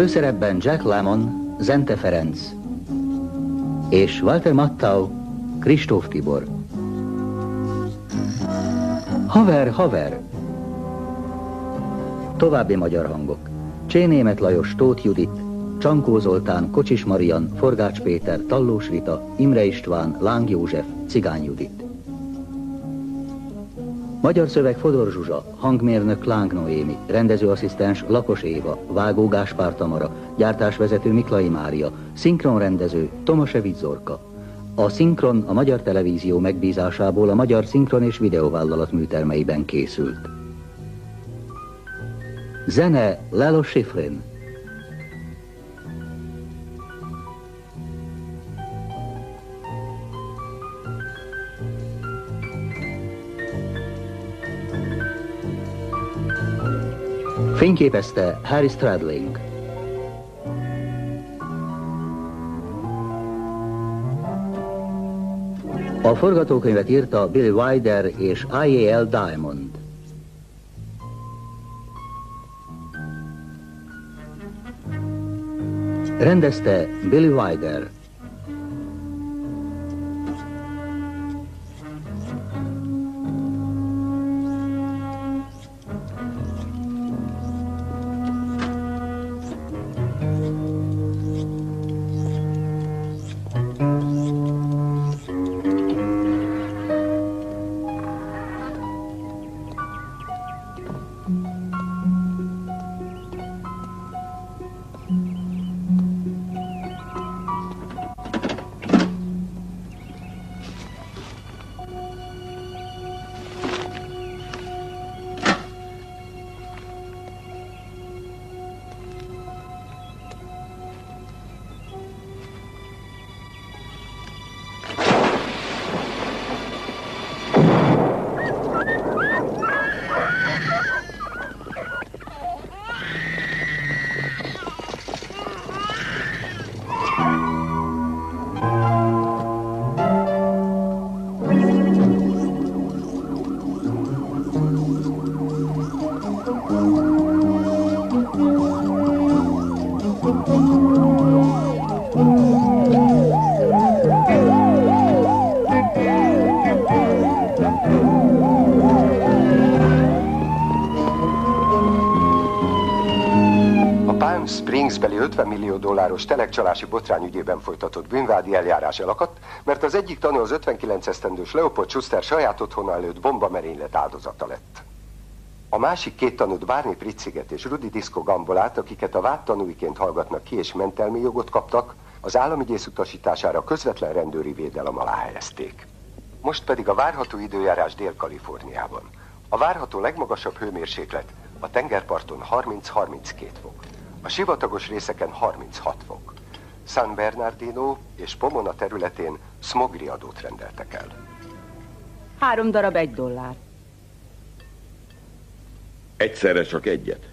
főszerepben Jack Lemmon, Zente Ferenc és Walter Matthau, Kristóf Tibor. Haver, haver! További magyar hangok. Csénémet Lajos, Tóth Judit, Csankó Zoltán, Kocsis Marian, Forgács Péter, Tallós Rita, Imre István, Láng József, Cigány Judit. Magyar szöveg Fodor Zsuzsa, hangmérnök Láng Noémi, rendezőasszisztens Lakos Éva, vágó Gáspár Tamara, gyártásvezető Miklai Mária, szinkronrendező Tomasevics Zorka. A szinkron a Magyar Televízió megbízásából a Magyar Szinkron és Videóvállalat műtermeiben készült. Zene Lalo Schifrin. Fényképezte Harry Stradling. A forgatókönyvet írta Billy Wilder és I.A.L. Diamond. Rendezte Billy Wilder. Springsbeli $50 millió telekcsalási botrány ügyében folytatott bűnvádi eljárás elakadt, mert az egyik tanú az 59 esztendős Leopold Schuster saját otthona előtt bombamerénylet áldozata lett. A másik két tanút Barney Pritziget és Rudi Disco Gambolát, akiket a vád tanúiként hallgatnak ki és mentelmi jogot kaptak, az államügyész utasítására közvetlen rendőri védelem alá helyezték. Most pedig a várható időjárás Dél-Kaliforniában. A várható legmagasabb hőmérséklet a tengerparton 30-32 fok. A sivatagos részeken 36 fok. San Bernardino és Pomona területén smogri adót rendeltek el. 3 darab $1. Egyszerre csak egyet.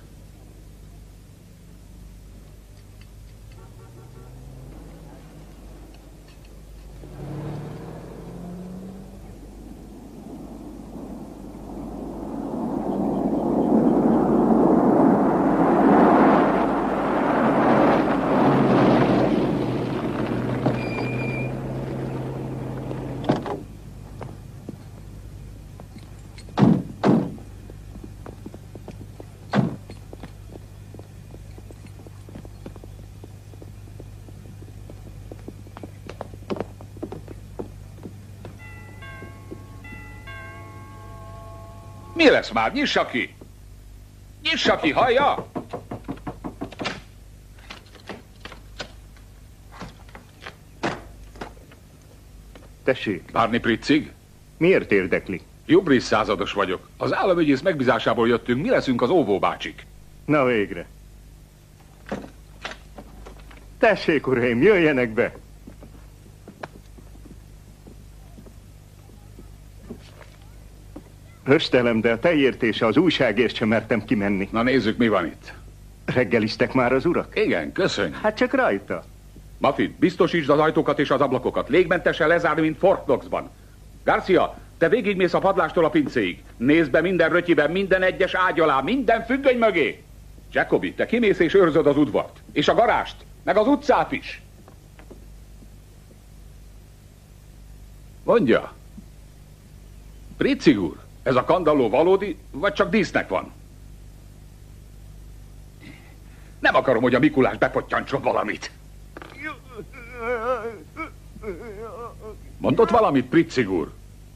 Mi lesz már? Nyissa ki! Nyissa ki, hallja! Tessék. Barney Pritzig? Miért érdekli? Jubris százados vagyok. Az államügyész megbízásából jöttünk, mi leszünk az óvóbácsik. Na végre. Tessék, uraim, jöjjenek be! Östelem, de a tejértése az újságért sem mertem kimenni. Na nézzük, mi van itt. Reggeliztek már az urak? Igen, köszönjük. Hát csak rajta. Muffin, biztosítsd az ajtókat és az ablakokat. Légmentesen lezárni, mint Fort Knoxban. Garcia, te végigmész a padlástól a pincéig. Nézd be minden rötyiben, minden egyes ágy alá, minden függöny mögé. Jacobi, te kimész és őrzöd az udvart. És a garást, meg az utcát is. Mondja, Prici úr, ez a kandalló valódi, vagy csak dísznek van? Nem akarom, hogy a Mikulás bepottyantson valamit. Mondott valamit, Prici úr?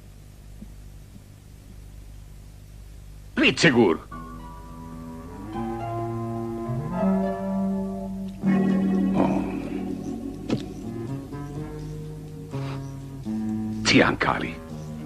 Prici úr! Ciánkáli.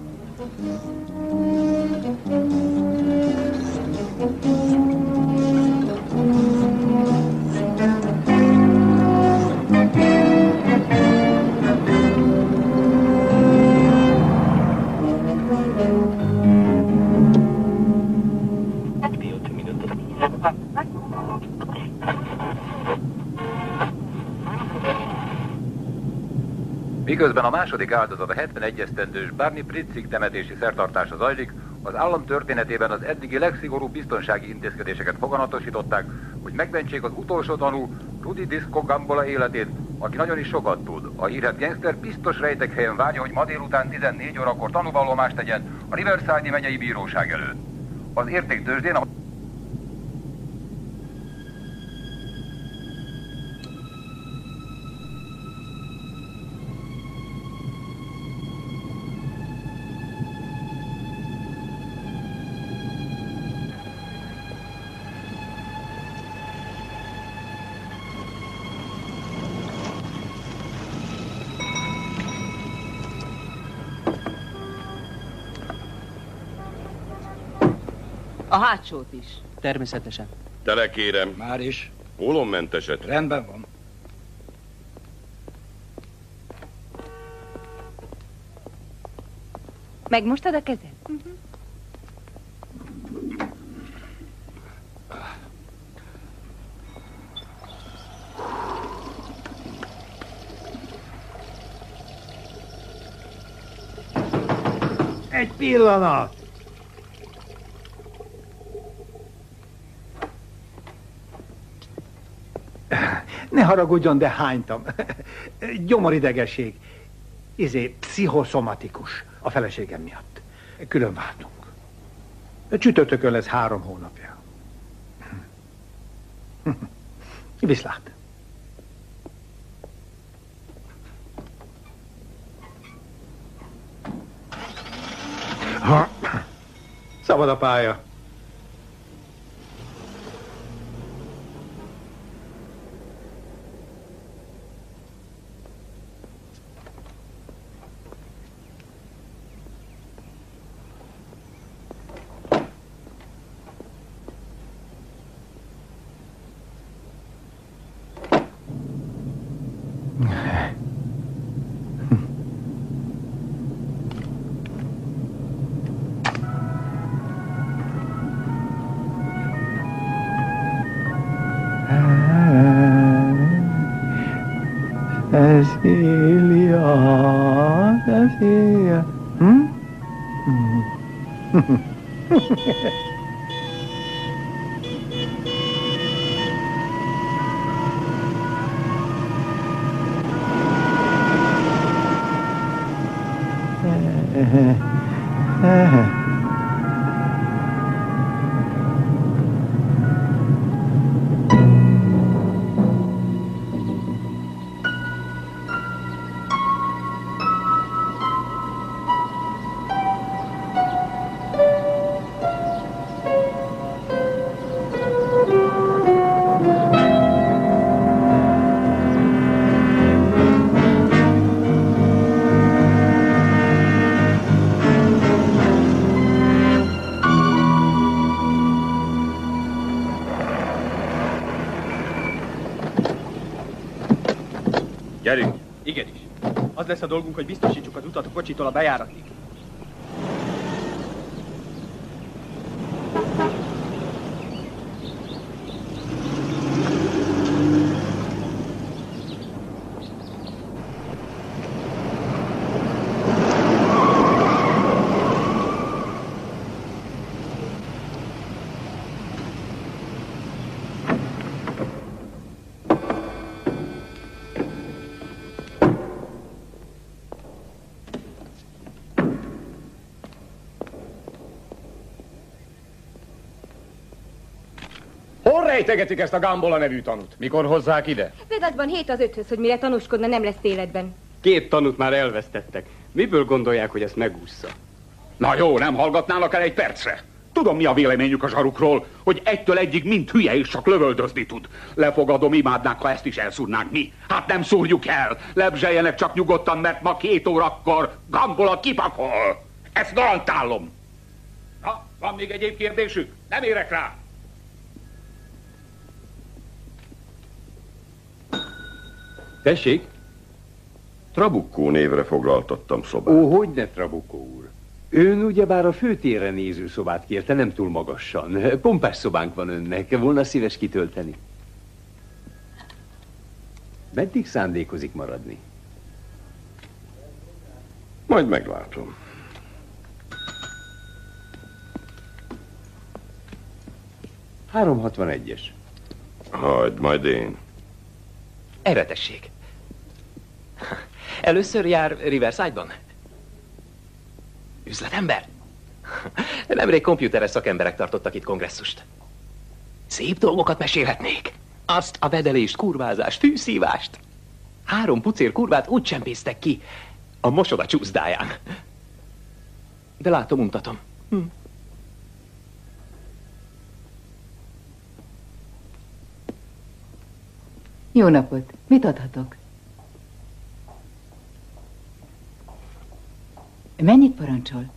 Miközben a második áldozat, a 71 esztendős Barney Pritzig temetési szertartása zajlik, az állam történetében az eddigi legszigorúbb biztonsági intézkedéseket foganatosították, hogy megmentsék az utolsó tanú Rudy Disco Gambola életét, aki nagyon is sokat tud. A hírhedt gangster biztos rejtek helyen várja, hogy ma délután 14 órakor tanúvallomást tegyen a Riverside-i megyei bíróság előtt. Az értéktőzsdén a A hátsót is. Természetesen. Telekérem. Már is. Ólommenteset. Rendben van. Megmostad a kezed? Egy pillanat! Ne haragudjon, de hánytam. Gyomoridegesség. Pszichoszomatikus a feleségem miatt. Külön váltunk. Csütörtökön lesz 3 hónapja. Viszlát. Szabad a pálya. Cecilia. Gyerünk! Igenis. Az lesz a dolgunk, hogy biztosítsuk az utat a kocsitól a bejáratig. Hol rejtegetik ezt a Gambola nevű tanút? Mikor hozzák ide? Vedatban 7 az 5-höz, hogy mire tanúskodna, nem lesz életben. 2 tanút már elvesztettek. Miből gondolják, hogy ezt megúszza? Na jó, nem hallgatnának el egy percre. Tudom, mi a véleményük a zsarukról, hogy 1-től 1-ig mind hülye és csak lövöldözni tud. Lefogadom, imádnánk, ha ezt is elszúrnánk mi. Hát nem szúrjuk el. Lebzseljenek csak nyugodtan, mert ma 2 órakor Gambola kipakol. Ezt garantálom. Na, van még egyéb kérdésük? Nem érek rá. Tessék? Trabukkó névre foglaltattam szobát. Ó, hogyne, Trabukkó úr. Ön ugyebár a főtérre néző szobát kérte, nem túl magasan. Pompás szobánk van önnek, volna szíves kitölteni. Meddig szándékozik maradni? Majd meglátom. $361. Hagyd, majd én. Erre tessék. Először jár Riverside-ban? Üzletember? Nemrég komputeres szakemberek tartottak itt kongresszust. Szép dolgokat mesélhetnék. Azt a vedelést, kurvázást, fűszívást. 3 pucér kurvát úgy csempésztek ki a mosoda csúszdáján. De látom, untatom. Jó napot! Mit adhatok? Mennyit parancsol?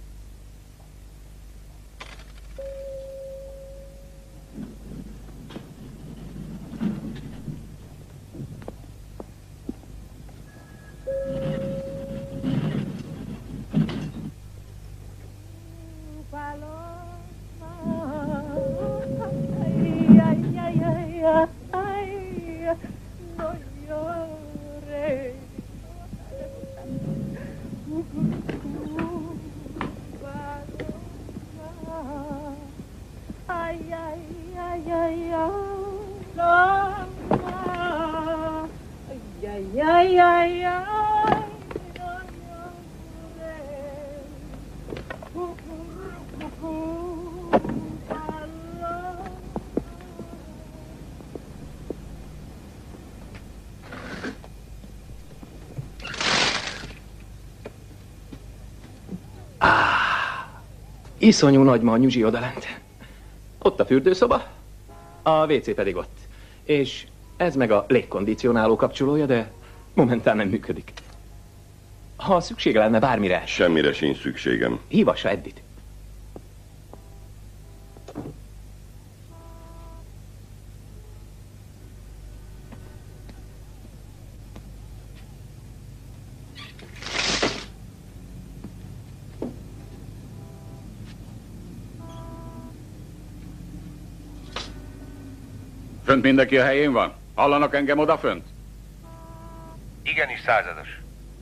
Iszonyú nagy ma a nyuzsi odalent. Ott a fürdőszoba, a WC pedig ott. És ez meg a légkondicionáló kapcsolója, de momentán nem működik. Ha szüksége lenne bármire... Semmire sincs szükségem. Hívassa Eddit. Fönt mindenki a helyén van? Hallanak engem odafönt? Igenis, százados.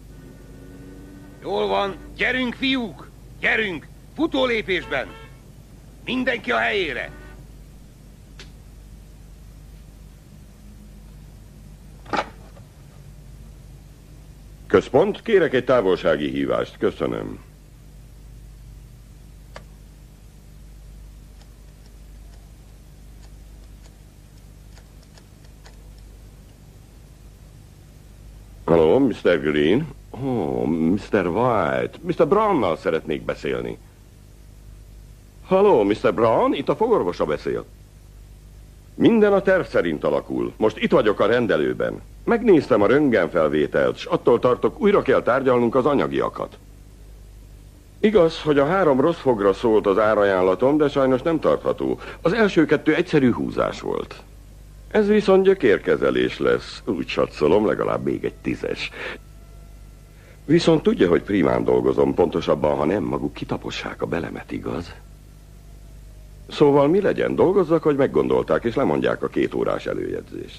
Jól van, gyerünk, fiúk! Gyerünk! Futólépésben! Mindenki a helyére! Központ, kérek egy távolsági hívást. Köszönöm. Hello, Mr. Green. Oh, Mr. White. Mr. Brownnal szeretnék beszélni. Hello, Mr. Brown, itt a fogorvosa beszél. Minden a terv szerint alakul. Most itt vagyok a rendelőben. Megnéztem a röntgenfelvételt, s attól tartok, újra kell tárgyalnunk az anyagiakat. Igaz, hogy a 3 rossz fogra szólt az árajánlatom, de sajnos nem tartható. Az első 2 egyszerű húzás volt. Ez viszont gyökérkezelés lesz. Úgy satszolom, legalább még egy 10-es. Viszont tudja, hogy primán dolgozom, pontosabban, ha nem, maguk kitapossák a belemet, igaz? Szóval mi legyen? Dolgozzak, hogy meggondolták, és lemondják a 2 órás előjegyzést.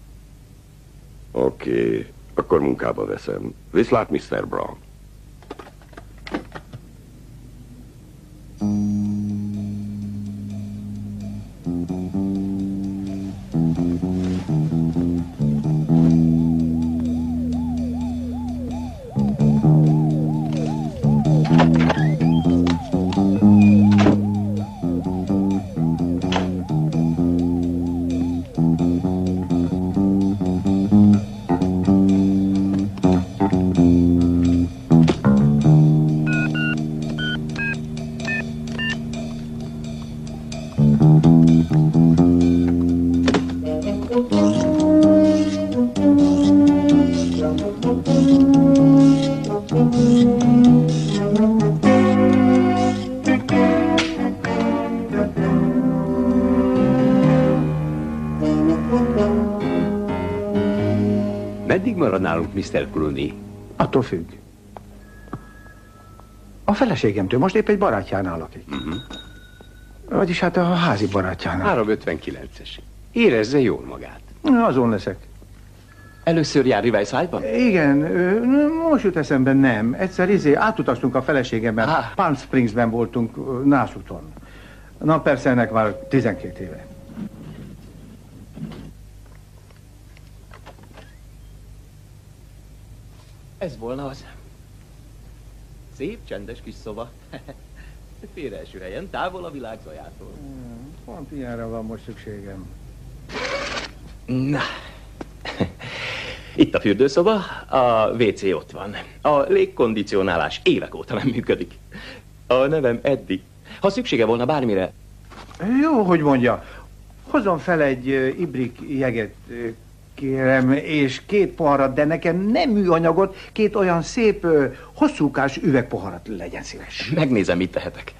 Oké, akkor munkába veszem. Viszlát, Mr. Brown. Meddig marad nálunk Mr. Clooney? Attól függ. A feleségemtől most épp egy barátjánál lakik. Vagyis hát a házi barátjánál. 359-es. Érezze jól magát. Azon leszek. Először jár Riverside-ban? Igen, most jut eszembe, nem. Egyszer átutaztunk a feleségemmel, Palm Springsben voltunk, Nászúton. Na persze, ennek már 12 éve. Ez volna az. Szép, csendes kis szoba. Félreeső helyen, távol a világ zajától. Pont ilyenre van most szükségem. Na. Itt a fürdőszoba, a WC ott van. A légkondicionálás évek óta nem működik. A nevem Eddie. Ha szüksége volna bármire... Jó, hogy mondja. Hozzon fel egy ibrik jeget, kérem, és 2 poharat, de nekem nem műanyagot, 2 olyan szép, hosszúkás üvegpoharat legyen szíves. Megnézem, mit tehetek.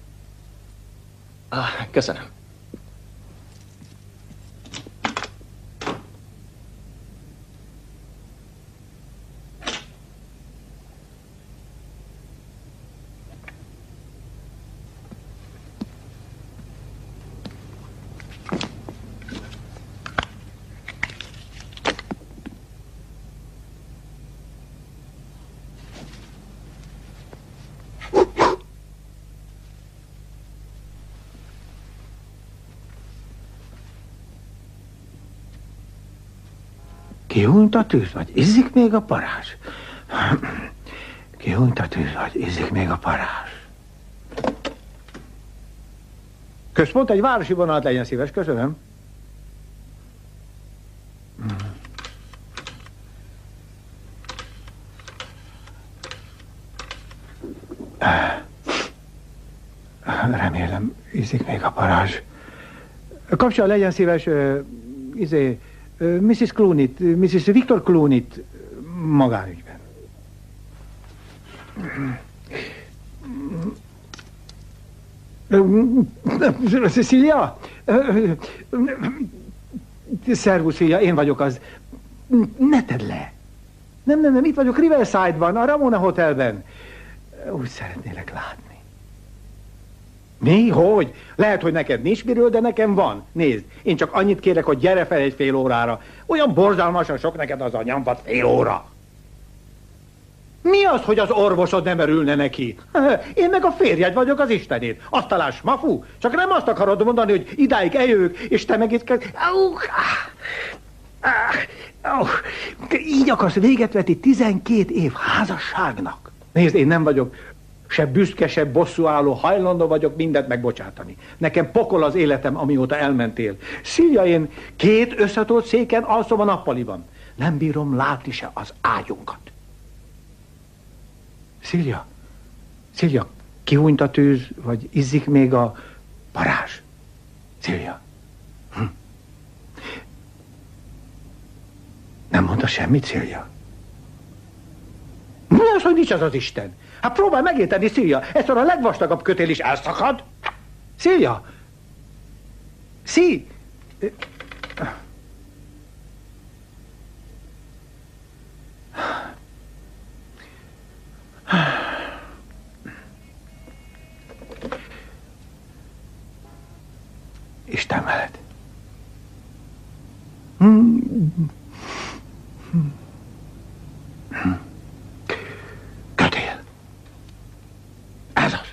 Köszönöm. Kihúnyt a tűz, vagy izzik még a parázs? Kihúnyt a tűz, vagy izzik még a parázs? Központ, egy városi vonalat legyen szíves, köszönöm. Remélem, izzik még a parázs. Kapcsolat legyen szíves, Mrs. Clooney-t, Mrs. Victor Clooney-t magánügyben. Cecilia? Szervusz, fia, én vagyok az. Ne tedd le. Nem, itt vagyok Riverside-ban, a Ramona Hotelben. Úgy szeretnélek látni. Mi? Hogy? Lehet, hogy neked nincs miről, de nekem van. Nézd, én csak annyit kérek, hogy gyere fel egy fél órára. Olyan borzalmasan sok neked az a nyomvat fél óra. Mi az, hogy az orvosod nem örülne neki? Én meg a férjed vagyok, az Istenét. Azt talán smafú. Csak nem azt akarod mondani, hogy idáig eljövök, és te meg itt kell... Így akarsz véget vetni 12 év házasságnak. Nézd, én nem vagyok se büszke, se bosszúálló, hajlandó vagyok mindent megbocsátani. Nekem pokol az életem, amióta elmentél. Szilja, én 2 összetolt széken alszom a nappaliban. Nem bírom látni se az ágyunkat. Szilja, kihúnyt a tűz, vagy izzik még a parázs? Szilja. Nem mondta semmit, Szilja? Mi az, hogy nincs az az Isten? Hát próbálj megérteni, Szilja, egyszer a legvastagabb kötél is elszakad. Szilja! Isten veled. Kötél. Ez az.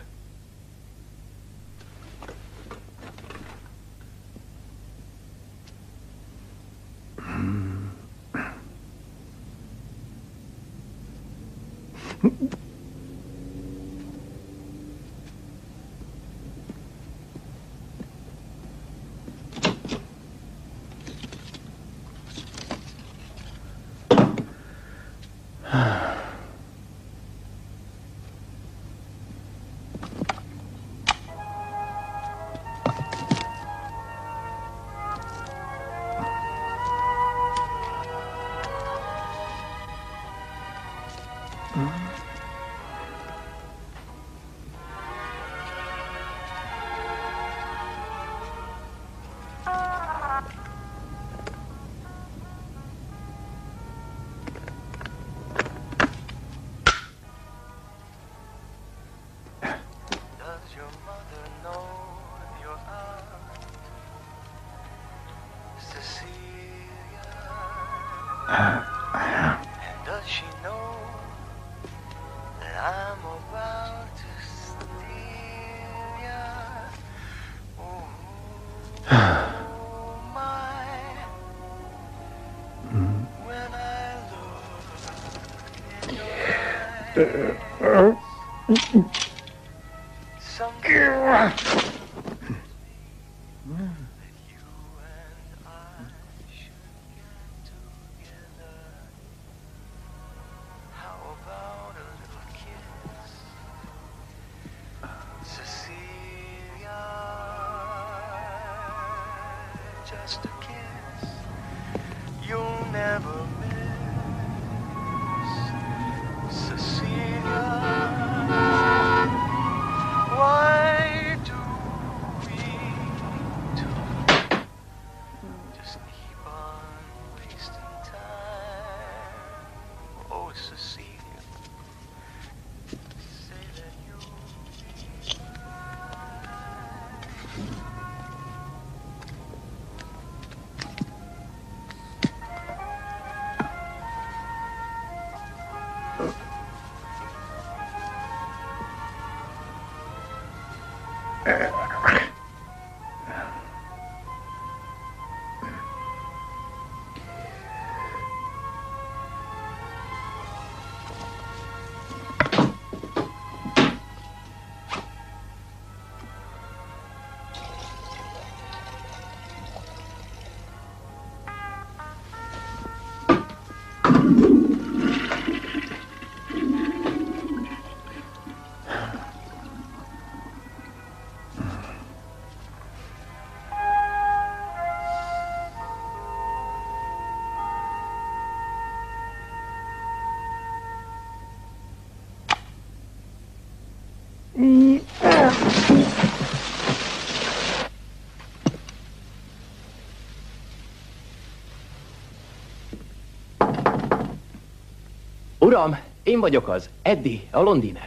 Uram, én vagyok az, Eddie, a londiner.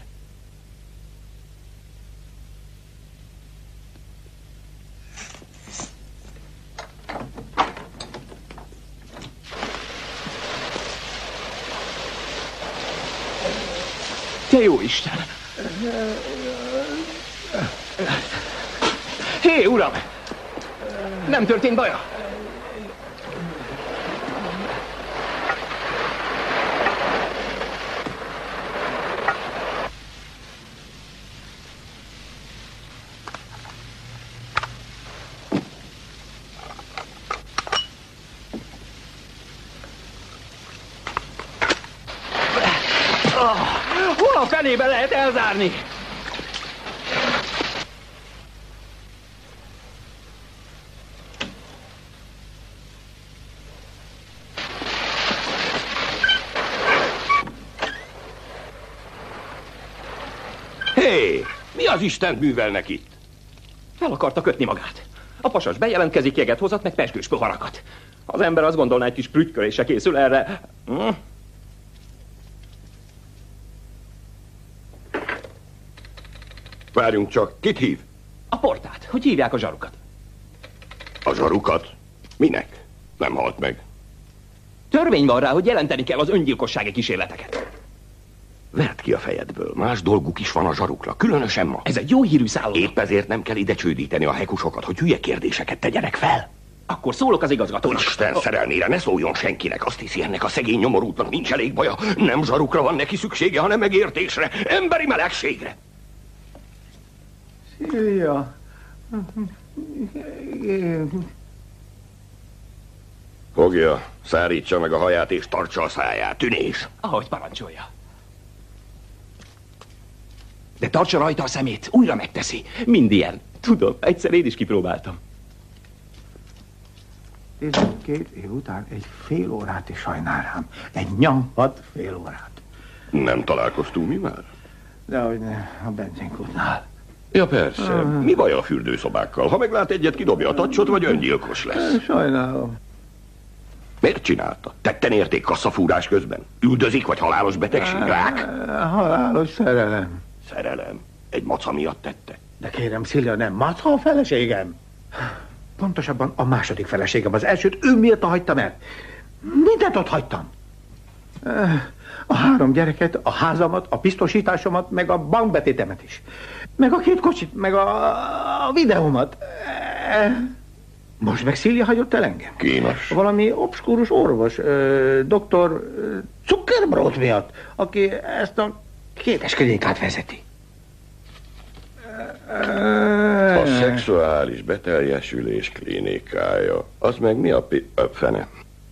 Te jó Isten! Hé, uram! Nem történt baja? Hol a fenébe lehet elzárni? Hé, mi az Istent művelnek itt? Fel akarta kötni magát. A pasas bejelentkezik, jeget hozat, meg pezsgős poharakat. Az ember azt gondolná, egy kis prüttykölése készül erre. Várjunk csak, kit hív? A portát. Hogy hívják a zsarukat? A zsarukat? Minek? Nem halt meg. Törvény van rá, hogy jelenteni kell az öngyilkossági kísérleteket. Verd ki a fejedből. Más dolguk is van a zsarukra, különösen ma. Ez egy jó hírű szálloda. Épp ezért nem kell ide csődíteni a hekusokat, hogy hülye kérdéseket tegyenek fel. Akkor szólok az igazgatónak. Isten szerelmére, ne szóljon senkinek. Azt hiszi, ennek a szegény nyomorútnak nincs elég baja. Nem zsarukra van neki szüksége, hanem megértésre, emberi melegségre. Szilja. Fogja, szárítsa meg a haját és tartsa a száját. Tűnés. Ahogy parancsolja. De tartsa rajta a szemét, újra megteszi. Mind ilyen. Tudom, egyszer én is kipróbáltam. 12 év után egy fél órát is sajnál rám. Egy nyomvat fél órát. Nem találkoztunk mi már? Dehogy ne, a benzinkútnál. Ja persze. Mi baj a fürdőszobákkal? Ha meglát egyet, kidobja a tacsot, vagy öngyilkos lesz. Sajnálom. Miért csinálta? Tetten érték kasszafúrás közben? Üldözik, vagy halálos betegség? Rák? Halálos szerelem. Szerelem? Egy maca miatt tette? De kérem, Szilja, nem maca a feleségem. Pontosabban a második feleségem. Az elsőt ő miatt hagytam el. Mindent ott hagytam. A 3 gyereket, a házamat, a biztosításomat, meg a bankbetétemet is. Meg a 2 kocsit, meg a videómat. Most meg Szilja hagyott el engem. Kínos. Valami obskúrus orvos, doktor Zuckerbrot miatt, aki ezt a Kétes klinikát vezeti. A szexuális beteljesülés klinikája. Az meg mi a fene?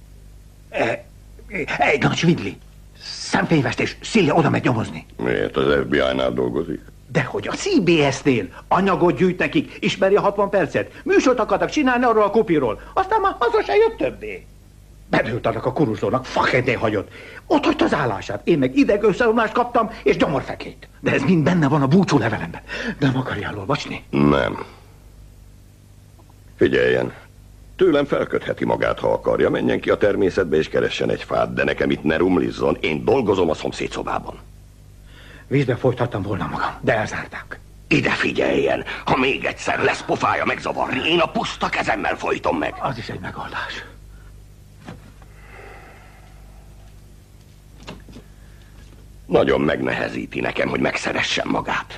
Egy nagy vidli. Szemfényvesztés. Szilja oda megy nyomozni. Miért? Az FBI-nál dolgozik? Dehogy a CBS-nél anyagot gyűjt nekik, ismeri a 60 percet. Műsort akartak csinálni arról a kupiról. Aztán már haza se jött többé. Bedőlt annak a kuruzónak, fakendén hagyott. Ott hagyta az állását. Én meg idegösszeomlást kaptam, és gyomorfekét. De ez mind benne van a búcsú levelemben. Nem akarja elolvasni? Nem. Figyeljen. Tőlem felkötheti magát, ha akarja. Menjen ki a természetbe és keressen egy fát, de nekem itt ne rumlizzon. Én dolgozom a szomszéd szobában. Vízbe folytattam volna magam, de elzárták. Ide figyeljen! Ha még egyszer lesz pofája megzavarni, én a puszta kezemmel folytom meg. Az is egy megoldás. Nagyon megnehezíti nekem, hogy megszeressem magát.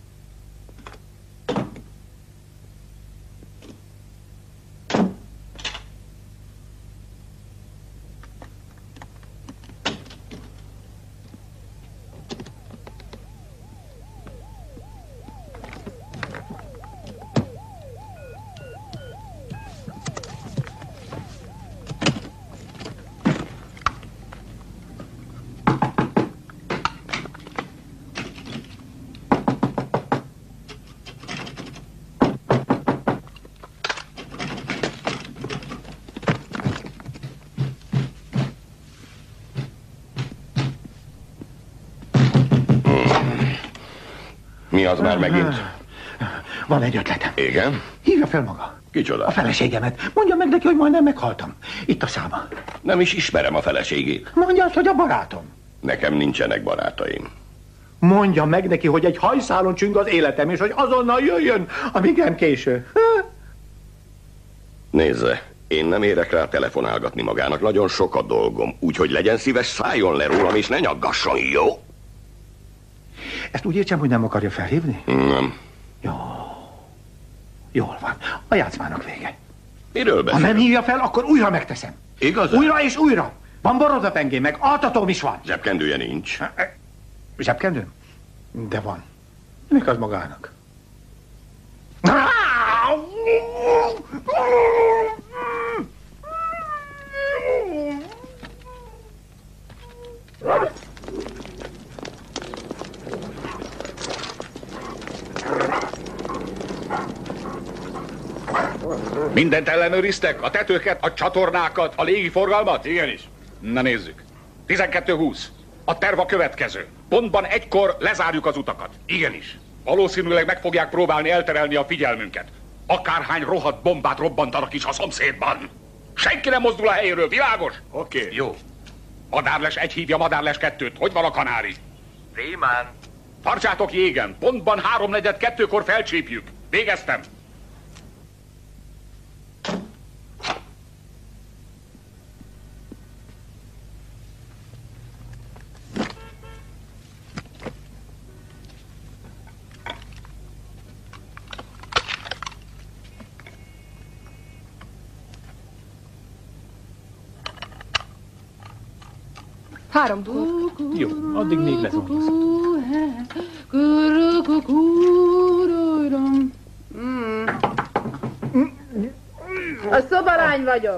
Mi az már megint? Van egy ötletem. Igen? Hívja fel maga. Kicsoda? A feleségemet. Mondja meg neki, hogy majdnem meghaltam. Itt a száma. Nem is ismerem a feleségét. Mondja azt, hogy a barátom. Nekem nincsenek barátaim. Mondja meg neki, hogy egy hajszálon csüng az életem, és hogy azonnal jöjjön, amíg nem késő. Nézze, én nem érek rá telefonálgatni magának. Nagyon sok a dolgom. Úgyhogy legyen szíves, szálljon le rólam, és ne nyaggasson, jó? Ezt úgy értsem, hogy nem akarja felhívni? Nem. Jó. Jól van. A játszmának vége. Miről beszél? Ha nem hívja fel, akkor újra megteszem. Igazán? Újra és újra. Van borodapengém, meg altatóm is van. Zsebkendője nincs. Zsebkendőm? De van. Mik az magának? Mindent ellenőriztek? A tetőket, a csatornákat, a légiforgalmat? Igenis. Na nézzük. 12:20. A terv a következő. Pontban 1-kor lezárjuk az utakat. Igenis. Valószínűleg meg fogják próbálni elterelni a figyelmünket. Akárhány rohadt bombát robbantanak is a szomszédban. Senki nem mozdul a helyéről, világos? Oké. Jó. Madárles 1 hívja Madárles 2-t. Hogy van a kanári? Rémán. Tartsátok jégen. Pontban 3:42-kor felcsípjük. Végeztem. Jó, addig még lezongozhatok. A szobalány vagyok.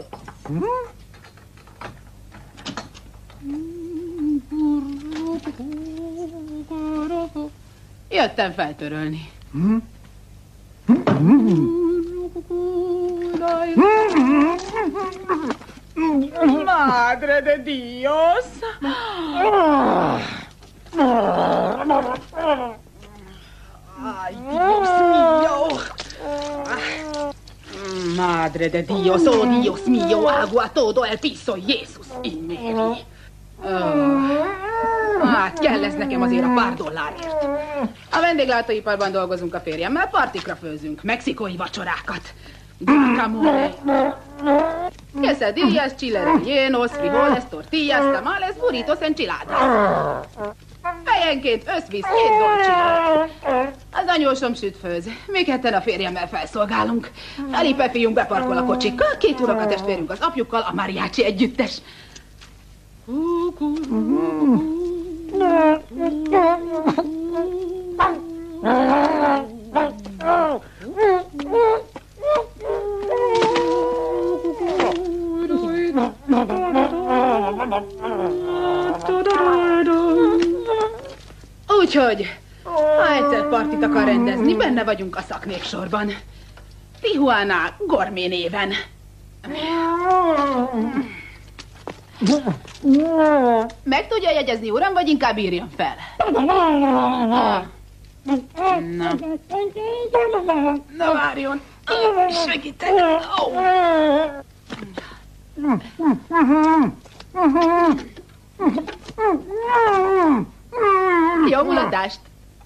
Jöttem feltörölni. Madre de Dios! Ay, Dios mío! Madre de Dios, oh Dios mío, agua todo el piso, Jézus, Iméri. Hát kell ez nekem azért a pár dollárért. A vendéglátóiparban dolgozunk a férjemmel, partikra főzünk, mexikói vacsorákat. Guacamole. Quesadillas, chile rellenos, frijoles, tortillas, tamales, burritos, enchiladas. Fejenként összvisz 2 dolcsival. Az anyósom süt főz. Mi ketten a férjemmel felszolgálunk. Felipe fiunk beparkol a kocsikkal, 2 unokatestvérünk az apjukkal, a mariachi együttes. Úgyhogy, ha egyszer partit akar rendezni, benne vagyunk a szaknépsorban. Tijuana Gourmet néven. Meg tudja jegyezni, uram, vagy inkább írjon fel? Na várjon, segítek. Jó mulatást!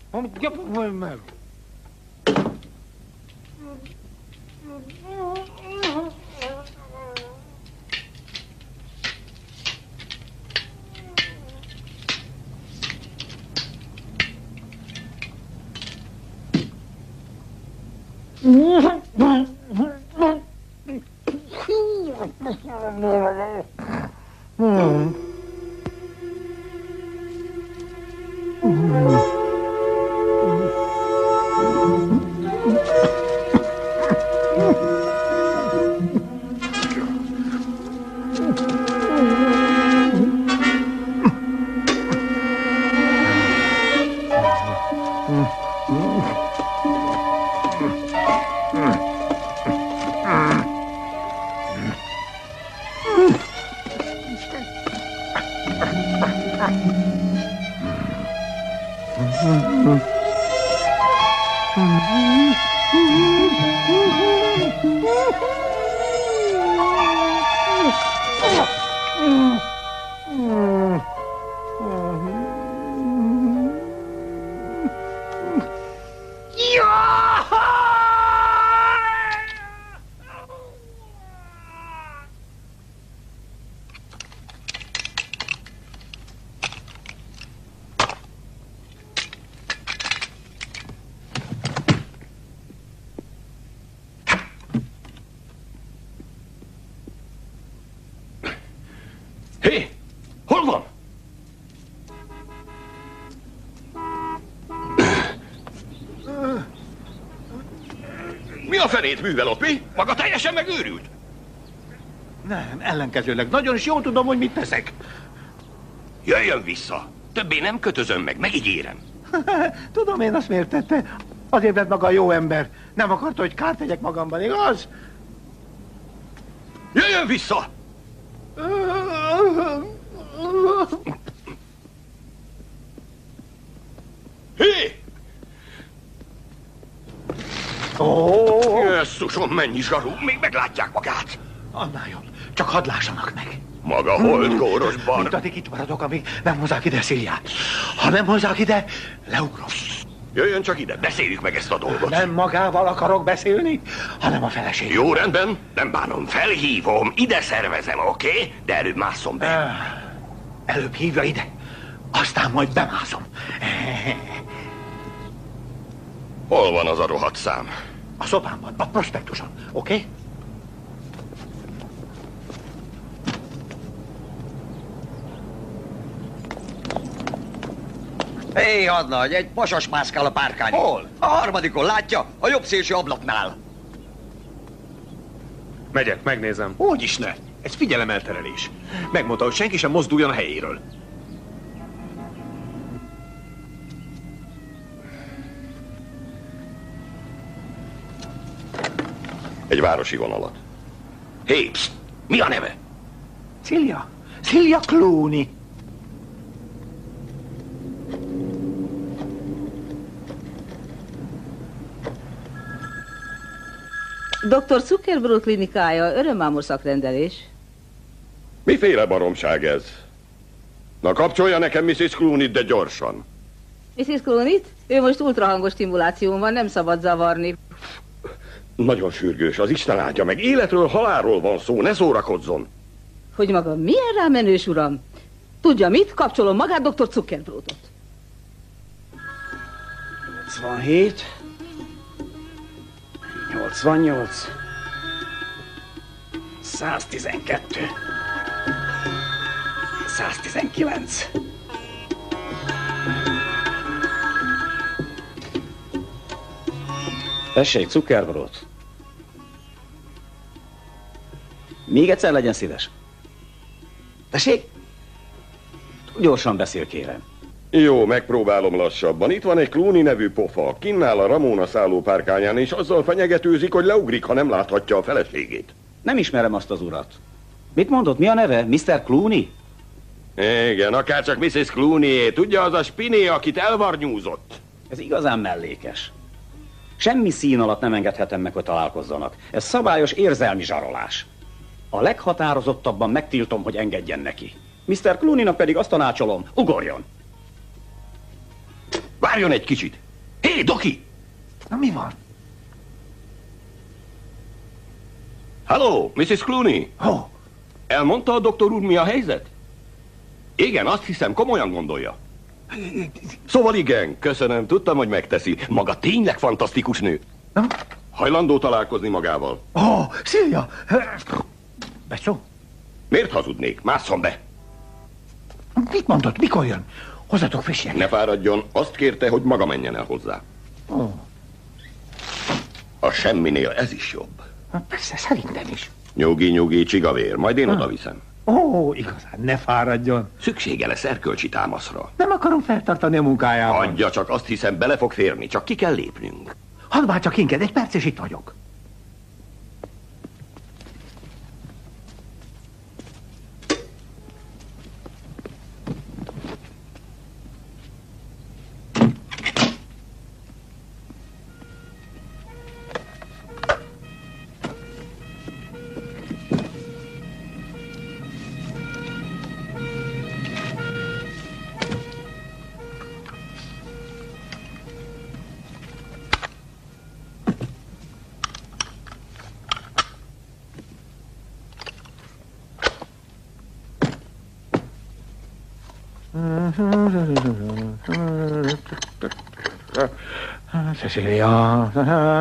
Hé! Hol van? Mi a fenét művel ott, mi? Maga teljesen megőrült? Nem, ellenkezőleg. Nagyon is jól tudom, hogy mit teszek. Jöjjön vissza. Többé nem kötözöm meg, megígérem. Tudom én, azt miért tette. Azért lett maga a jó ember. Nem akarta, hogy kárt tegyek magamban, igaz? Jöjjön vissza! Hé! Jesszusom, mennyi zsarú, még meglátják magát. Annál jobb. Csak hadd lássanak meg. Maga holdkóros bar. Mint addig itt maradok, amíg nem hozzák ide Sziliát. Ha nem hozzák ide, leugrok. Jöjjön csak ide, beszéljük meg ezt a dolgot. Nem magával akarok beszélni, hanem a feleségem. Jó, rendben, nem bánom, felhívom, ide szervezem, oké? De előbb másszom be. Előbb hívja ide, aztán majd bemászom. Hol van az a rohadt szám? A szobámban, a prospektuson, oké? Hé, hadnagy, egy pasas mászkál a párkány. Hol? A harmadikon, látja? A jobb szélső ablaknál. Megyek, megnézem. Hogyis ne? Ez figyelemelterelés. Megmondta, hogy senki sem mozduljon a helyéről. Egy városi vonalat. Hé, pszt, mi a neve? Celia. Celia Clooney. Dr. Zuckerbrot klinikája, örömmámor szakrendelés. Miféle baromság ez? Na, kapcsolja nekem Mrs. Clooney-t, de gyorsan. Mrs. Clooney-t? Ő most ultrahangos stimuláción van, nem szabad zavarni. Nagyon sürgős, az Isten áldja meg. Életről, halálról van szó, ne szórakozzon. Hogy maga milyen rámenős, uram? Tudja mit? Kapcsolom magát Dr. Zuckerbrotot. 87... 88... 112... 119... Tessék, cukkerbrot. Még egyszer legyen szíves. Tessék? Gyorsan beszél, kérem. Jó, megpróbálom lassabban. Itt van egy Clooney nevű pofa. Kinnál a Ramona szállópárkányán, és azzal fenyegetőzik, hogy leugrik, ha nem láthatja a feleségét. Nem ismerem azt az urat. Mit mondott, mi a neve? Mr. Clooney? Igen, akárcsak Mrs. Clooney-é. Tudja, az a spiné, akit elvarnyúzott. Ez igazán mellékes. Semmi szín alatt nem engedhetem meg, hogy találkozzanak. Ez szabályos érzelmi zsarolás. A leghatározottabban megtiltom, hogy engedjen neki. Mr. Clooney-nak pedig azt tanácsolom, ugorjon. Várjon egy kicsit. Hé, Doki! Na, mi van? Halló, Mrs. Clooney? Oh. Elmondta a doktor úr, mi a helyzet? Igen, azt hiszem, komolyan gondolja. Szóval igen, köszönöm, tudtam, hogy megteszi. Maga tényleg fantasztikus nő. Hajlandó találkozni magával? Szilja! Becsó? Miért hazudnék? Másszon be! Mit mondott? Mikor jön? Hozzatok friss jeget. Ne fáradjon, azt kérte, hogy maga menjen el hozzá. A semminél ez is jobb. Persze, szerintem is. Nyugi, csigavér, majd én oda viszem. Igazán, ne fáradjon. Szüksége lesz erkölcsi támaszra. Nem akarom feltartani a munkájában. Hagyja, csak azt hiszem, bele fog férni, csak ki kell lépnünk. Hadd már csak inked, egy perc és itt vagyok. Cecilia,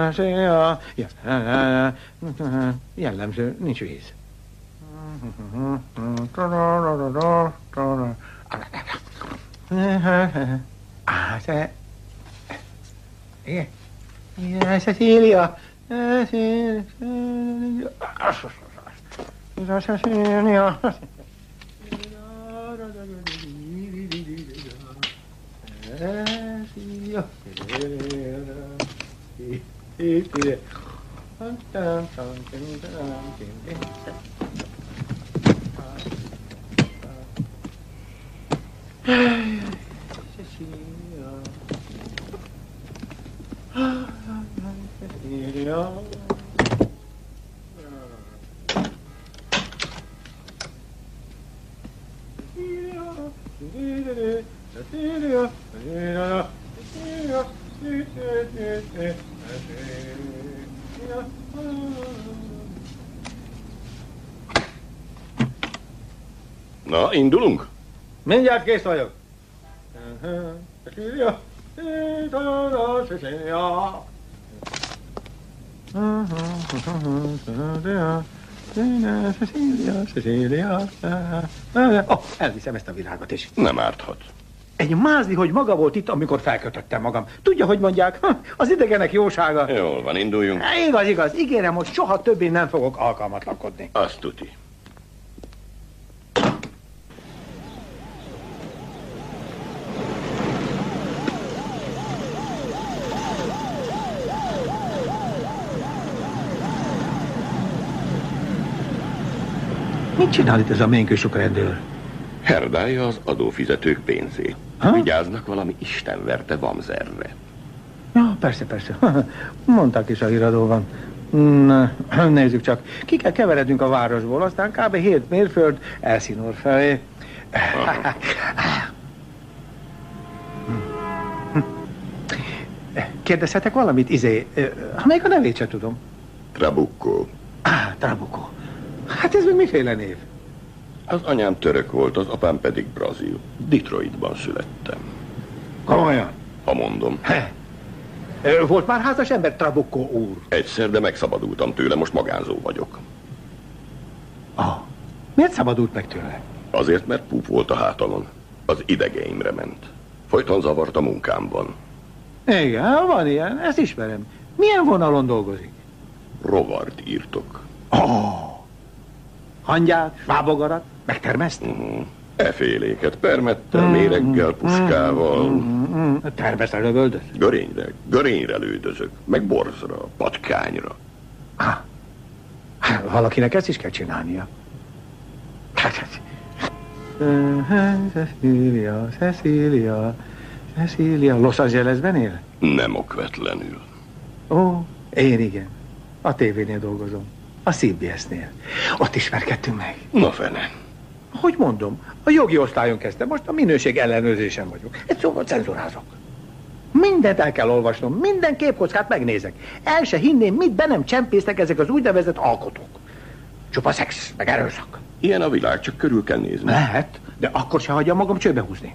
jellemző, nincs víz. Cecilia, Na, indulunk? Mindjárt kész vagyok. Elviszem ezt a virágot is. Nem árthat. Egy mázli, hogy maga volt itt, amikor felkötöttem magam. Tudja, hogy mondják? Az idegenek jósága. Jól van, induljunk. Igaz. Ígérem, hogy soha többé nem fogok alkalmatlankodni. Azt tuti. Mit csinál itt ez a ménkősök rendőr? Herdálja az adófizetők pénzét. Vigyáznak valami istenverte vamzerre. Ja, persze. Mondták is a híradóban. Na, nézzük csak. Ki kell keverednünk a városból, aztán kb. 7 mérföld Elsinore felé. Kérdezhetek valamit? Még a nevét sem tudom. Trabucco. Trabucco. Hát ez még miféle név? Az anyám török volt, az apám pedig brazil. Detroitban születtem. Komolyan? Ha mondom. Volt már házas ember, Trabucco úr? Egyszer, de megszabadultam tőle, most magánzó vagyok. Miért szabadult meg tőle? Azért, mert púp volt a hátamon. Az idegeimre ment. Folyton zavart a munkámban. Igen, van ilyen, ezt ismerem. Milyen vonalon dolgozik? Rovart írtok. Hangyát, svábogarat, megtermeszti? Eféléket permettel, méreggel, puskával. Termesz a lövöldöt? Görényre lődözök, meg borzra, patkányra. Valakinek ezt is kell csinálnia. Cecilia, Los Angelesben él? Nem okvetlenül. Ó, én igen. A tévénél dolgozom. A CBS-nél. Ott ismerkedtünk meg. Na fene. Hogy mondom, a jogi osztályon kezdtem, most a minőség ellenőrzésen vagyok. Egy szóval cenzurázok. Mindent el kell olvasnom, minden képkockát megnézek. El se hinném, mit be nem csempésznek ezek az úgynevezett alkotók. Csupa szex, meg erőszak. Ilyen a világ, csak körül kell nézni. Lehet, de akkor se hagyja magam csőbe húzni.